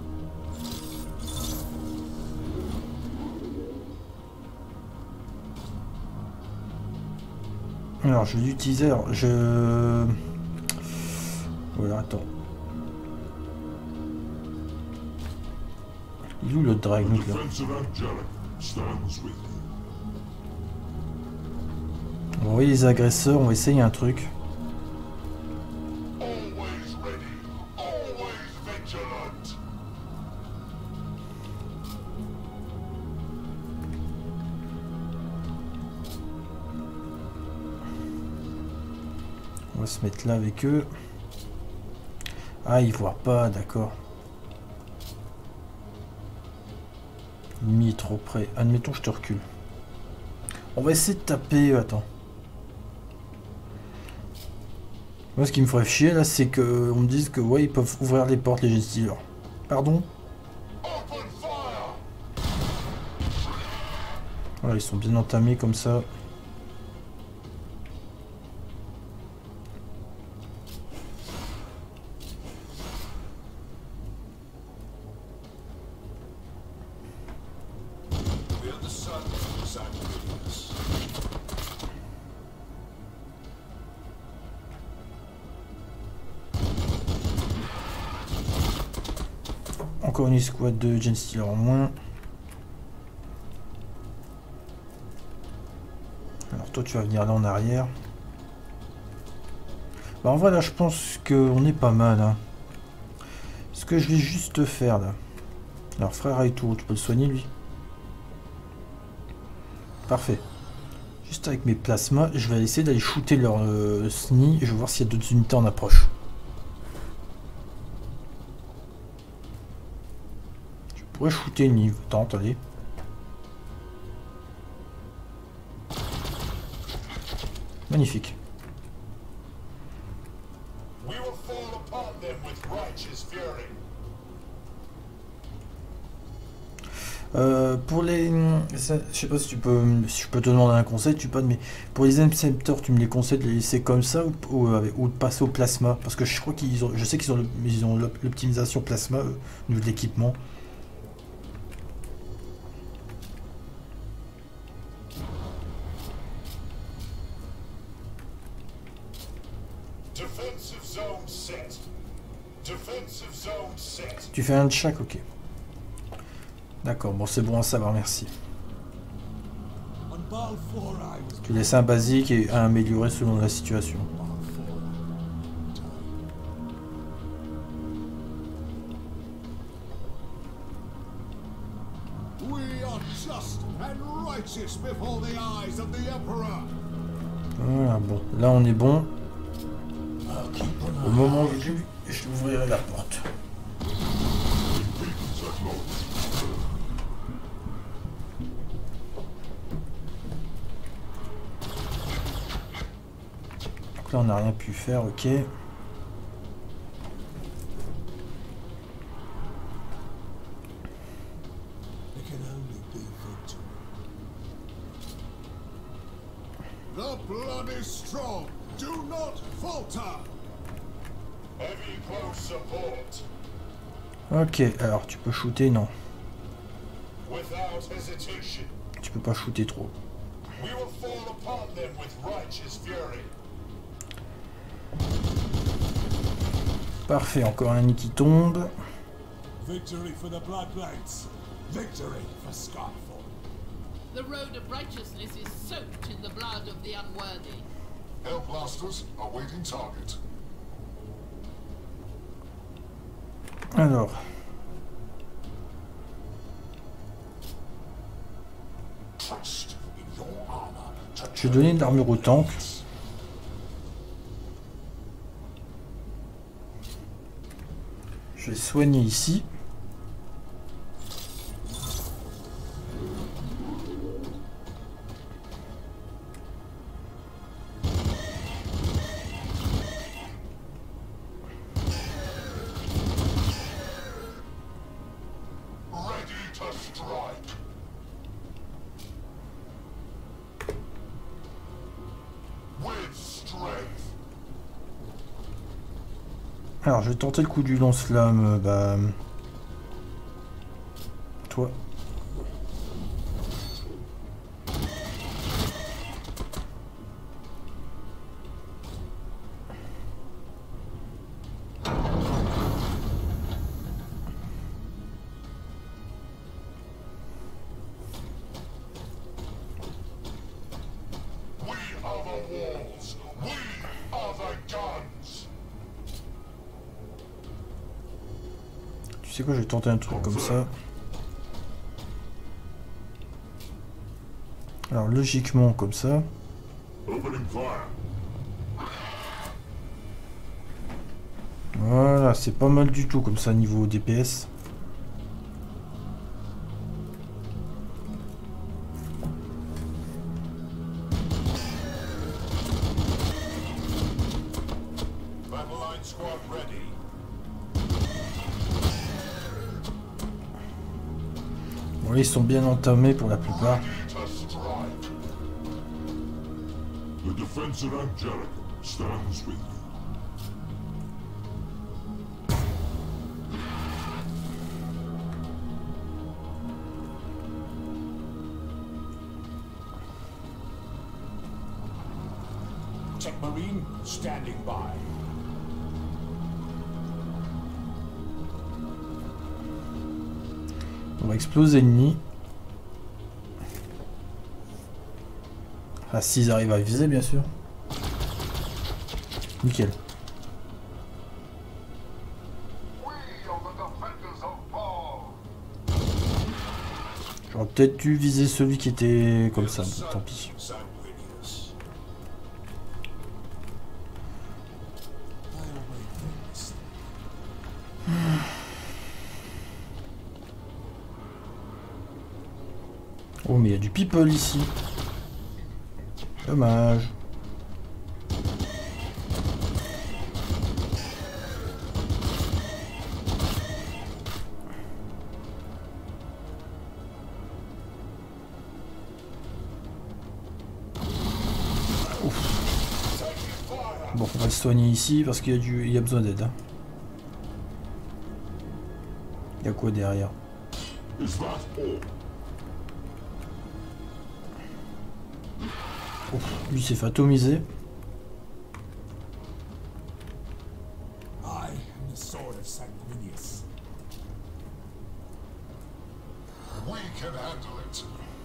Alors je vais l'utiliser. Alors je. Voilà, attends. Il est où le Dragnut là? Defense of Angelic stands with you. On va envoyer les agresseurs, on va essayer un truc. Always ready, always vigilant. On va se mettre là avec eux. Ah, ils voient pas, d'accord. L'ennemi est trop près. Admettons, je te recule. On va essayer de taper. Attends. Moi, ce qui me ferait chier là, c'est que on me dise que ouais, ils peuvent ouvrir les portes, les Genestealers. Pardon? Open fire! Voilà, ils sont bien entamés comme ça. We are the sons of Sanguinius. Encore une escouade de Genestealers en moins. Alors toi tu vas venir là en arrière. Bah en vrai là je pense qu'on est pas mal hein. Ce que je vais juste faire là. Alors frère Aito, tu peux le soigner lui. Parfait. Juste avec mes plasmas, je vais essayer d'aller shooter leur SNI. Je vais voir s'il y a d'autres unités en approche. Je pourrais shooter une ligne. Tente, allez. Magnifique. We will fall upon them with righteous fury. Pour les... ça, je sais pas si tu peux, si je peux te demander un conseil, mais pour les Inceptors, tu me les conseilles de les laisser comme ça ou de passer au plasma? Parce que je crois qu'ils ont, je sais qu'ils ont l'optimisation plasma au niveau de l'équipement. tu fais un de chaque, ok. D'accord, bon c'est bon à savoir, merci. On Balfour, I was Tu laisses un basique et un amélioré selon la situation. We are just and righteous before the eyes of the Emperor. Voilà, bon, là on est bon. Au moment où je ouvrirai la porte. Donc là on n'a rien pu faire, ok. There can only be victory. The blood is strong. Do not falter. heavy close support. Ok, alors tu peux shooter, non. Without hesitation, Tu peux pas shooter trop. we will fall upon them with righteous fury. Parfait, encore un nid qui tombe. Victory for the Bloodblades. Victory for Skyfall. The road of righteousness is soaked in the blood of the unworthy. Hellblasters awaiting target. Alors, Trust in your armor to je vais donner de l'armure au tank. Je vais soigner ici. ready to strike. With strength. Alors, je vais tenter le coup du lance-flamme. Bah... Toi. We are the walls. We are the guns. Tu sais quoi, je vais tenter un truc comme ça. Alors, logiquement, comme ça. Opening fire. Voilà, c'est pas mal du tout comme ça niveau DPS. Battle line squad ready. Bon, là, ils sont bien entamés pour la plupart. Ready to strike. The defense of Angelica stands with you. Tech Marine standing by. On va exploser le nid. Ah, s'ils arrivent à viser, bien sûr. Nickel. We are the defenders of Baal. J'aurais peut-être dû viser celui qui était comme ça, tant pis. Sanguinius. I await this. Oh, mais il y a du people ici. Dommage. Bon, on va le soigner ici parce qu'il y a il y a besoin d'aide. Hein. Il y a quoi derrière? Is that all? Lui s'est fait atomiser. I am the sword of Sanguinius. We can handle it.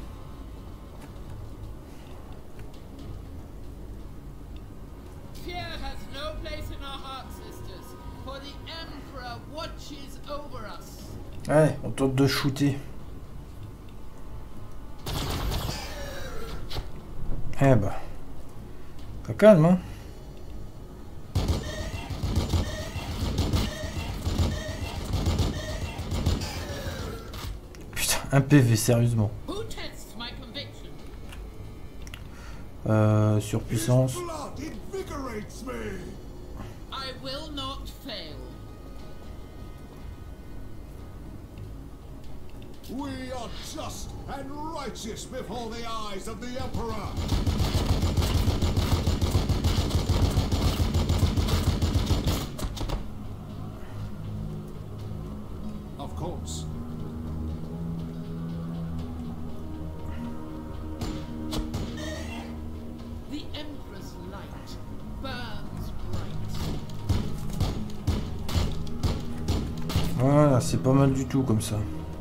Fear has no place in our hearts, sisters, for the Emperor watches over us. Ouais, on tente de shooter. Eh bah. Pas calme, hein. Putain, un PV, sérieusement. Who tests my conviction? Surpuissance. Blood invigorates me! I will not fail. We are just and righteous before the eyes of the Emperor. Of course. The Emperor's light burns bright. Voilà, c'est pas mal du tout comme ça.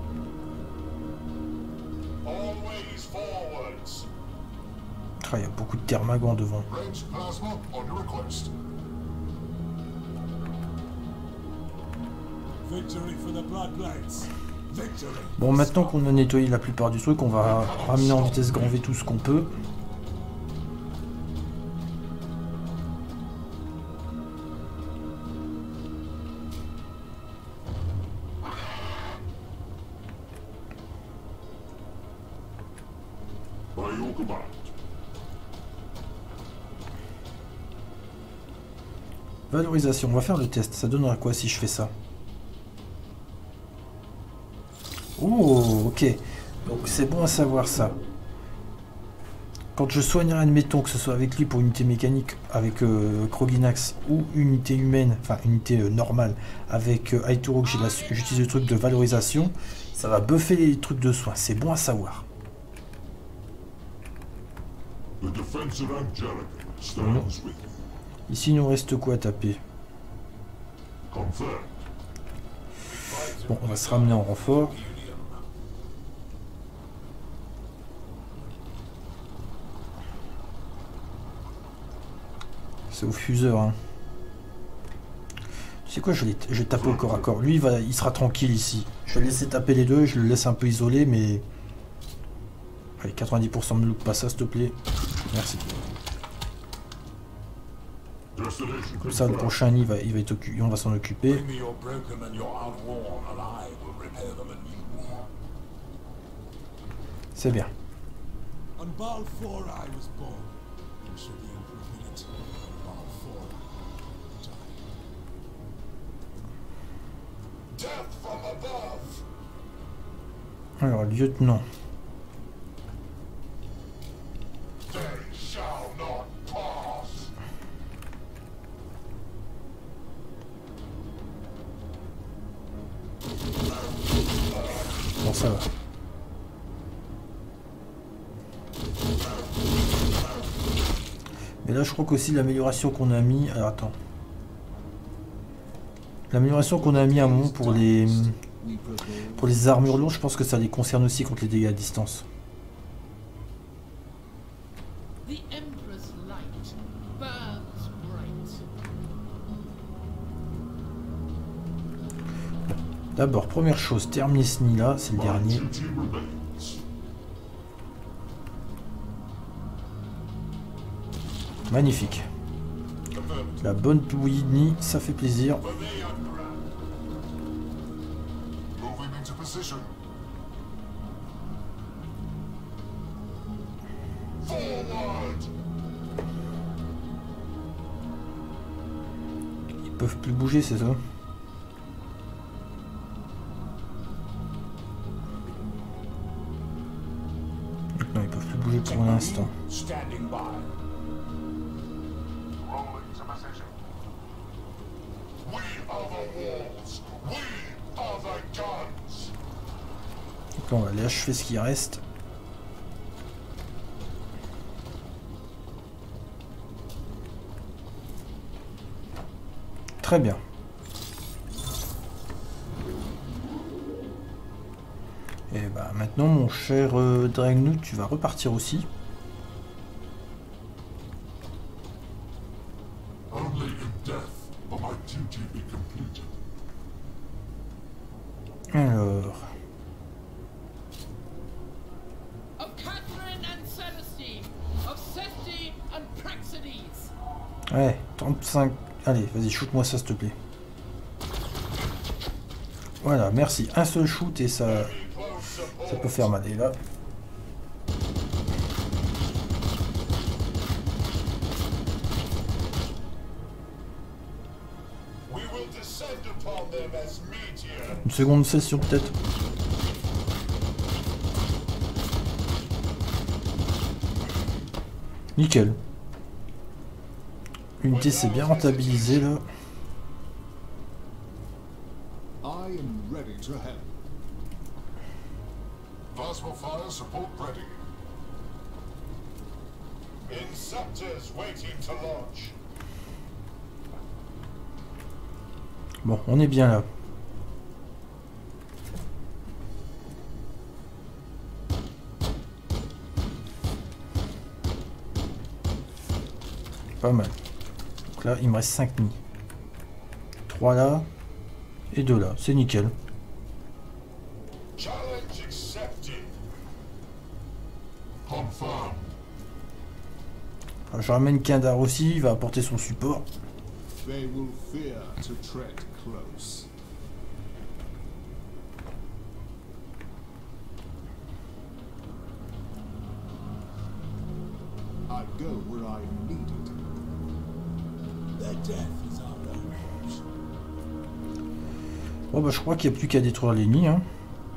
Always forwards. Ah, il y a beaucoup de termagants devant. Range plasma on your request. Victory for the Bloodblades. Victory. Bon, maintenant qu'on a nettoyé la plupart du truc, on va ramener en vitesse grand V tout ce qu'on peut. By your command. Valorisation, on va faire le test. Ça donnera quoi si je fais ça? Oh, ok. Donc c'est bon à savoir ça. Quand je soignerai, admettons que ce soit avec lui pour unité mécanique, avec Kroginax, ou unité humaine, enfin unité normale, avec Aituro, que j'utilise le truc de valorisation, ça va buffer les trucs de soins. C'est bon à savoir. The defense of Angelica stands with you. Ici, il nous reste quoi à taper? Confirmed. Bon, on va se ramener en renfort. C'est au fuseur, hein. Tu sais quoi, je vais taper au corps à corps. Lui, il sera tranquille ici. Je vais laisser taper les deux, je le laisse un peu isolé, mais... Allez, 90% me loupe pas ça, s'il te plaît. Merci. Destination Comme ça, le prochain nid, on va s'en occuper. Bring me your broken and your outworn, and I will repair them anew. C'est bien. On Balfour I was born. And should the Emperor will it, Balfour die. Death from above. Alors, lieutenant. They shall not pass. Bon, ça va. Mais là, je crois qu'aussi l'amélioration qu'on a mis... Alors, attends. L'amélioration qu'on a mis à un moment pour les armures lourdes, je pense que ça les concerne aussi contre les dégâts à distance. The Emperor's light burns bright. D'abord, première chose, terminer ce nid-là, c'est le dernier. duty remains. Magnifique. La bonne bouillie de nid, ça fait plaisir. For the Emperor. Moving into position. Forward. Ils peuvent plus bouger, c'est ça? Non, ils peuvent plus bouger pour l'instant. Standing by. Rolling to position. We are the walls. We are the guns. Donc là, on va aller achever ce qui reste. Très bien. Et bah maintenant mon cher Dragnut, tu vas repartir aussi. Only in death will my duty be completed. Alors... Of Catherine and Celestine, of Sefti and Praxedes. Ouais, 35... Allez, vas-y, shoot-moi ça s'il te plaît. Voilà, merci. Un seul shoot et ça peut faire mal. Et là... We will descend upon them as meteor. Une seconde session peut-être. Nickel. L'unité s'est bien rentabilisée là. I am ready to help. Plasma fire support ready. Inceptors waiting to launch. Bon, on est bien là. Pas mal. Donc là, il me reste 5 nids. 3 là. Et 2 là. C'est nickel. Challenge accepted. Confirmed. Alors, je ramène Kindar aussi, il va apporter son support. They will fear to tread close. I go where I am needed. Their death is our own. Bon bah je crois qu'il n'y a plus qu'à détruire les nids. Hein.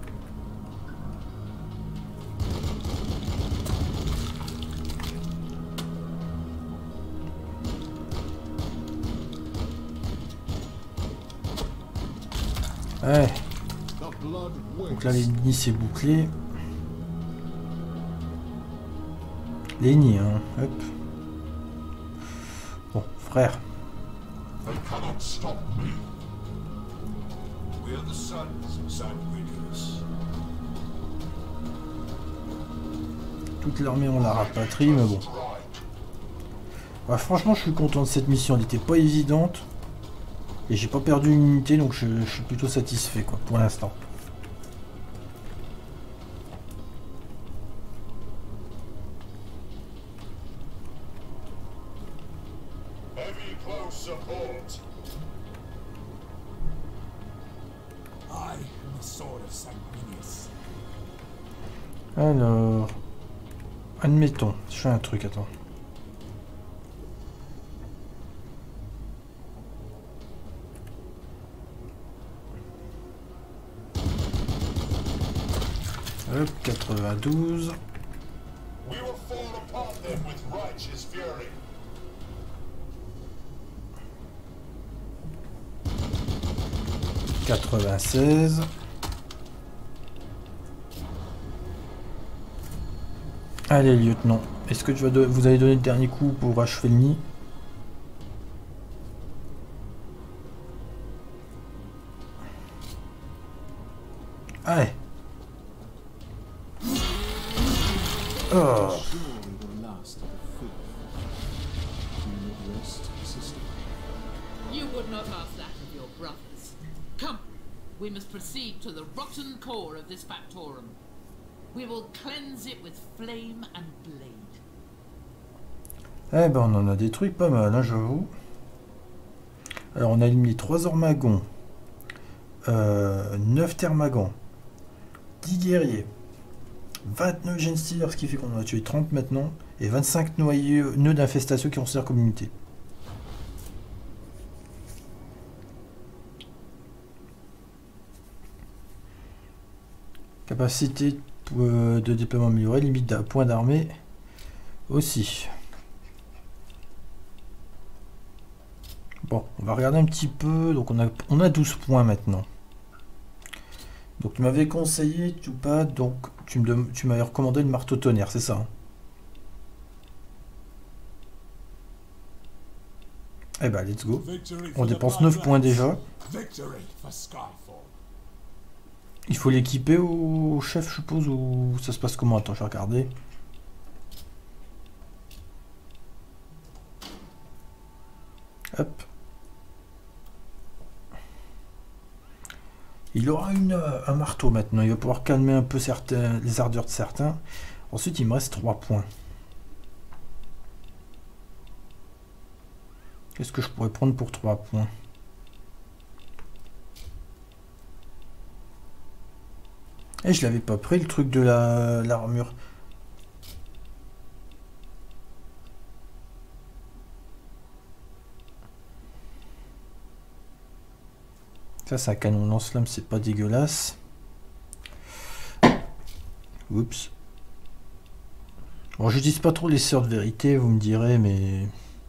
Ouais. The blood Donc là waits. les nids c'est bouclé. Les nids hein. Hop. Bon frère. They cannot stop me. We are the sons of Sanguinius. Toute l'armée on la rapatrie mais bon. Bah, franchement je suis content de cette mission, elle n'était pas évidente. Et j'ai pas perdu une unité donc je suis plutôt satisfait quoi pour l'instant. Heavy close support. I am the sword of Sanguinius. Alors... Admettons, je fais un truc, attends. Hop, 92. We will fall upon them with righteous fury. « 96. Allez, lieutenant. Est-ce que vous allez donner le dernier coup pour achever le nid? Allez. Oh. Surely the last of the filth. Do not rest, sister. You would not ask that of your brothers. Come, we must proceed to the rotten core of this factorum. We will cleanse it with flame and blade. Eh ben on en a détruit pas mal, hein, j'avoue. Alors on a éliminé 3 ormagons, 9 thermagants, 10 guerriers, 29 genestealers, ce qui fait qu'on en a tué 30 maintenant, et 25 nœuds d'infestation qui considèrent comme unité. Capacité de déploiement améliorée, limite d'un point d'armée aussi. Bon, on va regarder un petit peu. Donc on a 12 points maintenant. Donc tu m'avais conseillé, tu pas, donc tu m'avais recommandé le marteau tonnerre, c'est ça hein? Eh ben let's go. Victory On for the dépense 9 points Bloodlands. déjà. Victory for Skyfall. Il faut l'équiper au chef, je suppose, ou ça se passe comment? Attends, je vais regarder. Hop. Il aura un marteau maintenant. Il va pouvoir calmer un peu les ardeurs de certains. Ensuite, il me reste 3 points. Qu'est-ce que je pourrais prendre pour 3 points? Et je l'avais pas pris, le truc de l'armure. Ça, c'est un canon lance-flamme, c'est pas dégueulasse. Oups. Bon, je dis pas trop les sœurs de vérité, vous me direz, mais...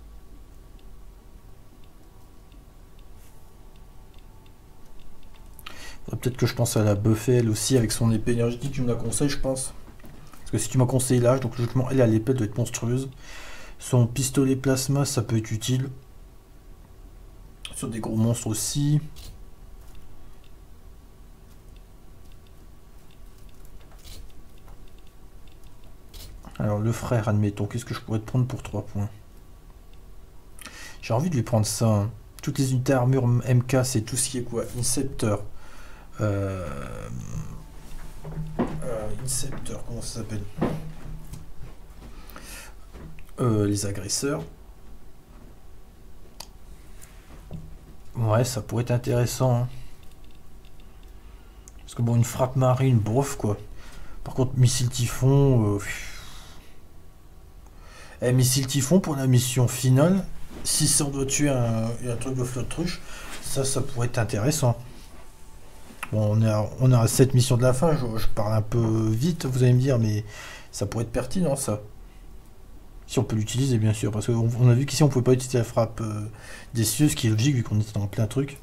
Peut-être que je pense à la buffer, elle aussi, avec son épée énergétique, tu me la conseilles, je pense. Parce que si tu m'as conseillé l'âge, donc logiquement, elle a l'épée, elle doit être monstrueuse. Son pistolet plasma, ça peut être utile. Sur des gros monstres aussi. Alors, le frère, admettons, qu'est-ce que je pourrais te prendre pour 3 points? J'ai envie de lui prendre ça. Hein. Toutes les unités armure MK, c'est tout ce qui est quoi? Incepteur. Incepteur, comment ça s'appelle? Les agresseurs. Ouais, ça pourrait être intéressant. Hein. Parce que bon, une frappe marine, bof quoi. Par contre, missile typhon... missile typhon pour la mission finale. Si ça on doit tuer un truc de flotte-truche, ça pourrait être intéressant. Bon, on a 7 missions de la fin, je parle un peu vite, vous allez me dire, mais ça pourrait être pertinent, ça. Si on peut l'utiliser, bien sûr, parce qu'on a vu qu'ici, on ne pouvait pas utiliser la frappe des cieux, ce qui est logique, vu qu'on était dans plein truc.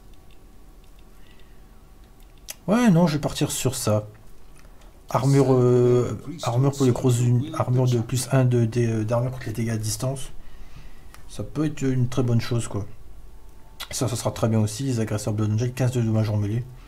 Ouais, non, je vais partir sur ça. Armure pour les grosses armure de plus 1 d'armure contre les dégâts à distance. Ça peut être une très bonne chose, quoi. Ça sera très bien aussi, les agresseurs Blood Angel, 15 de dommages en mêlée.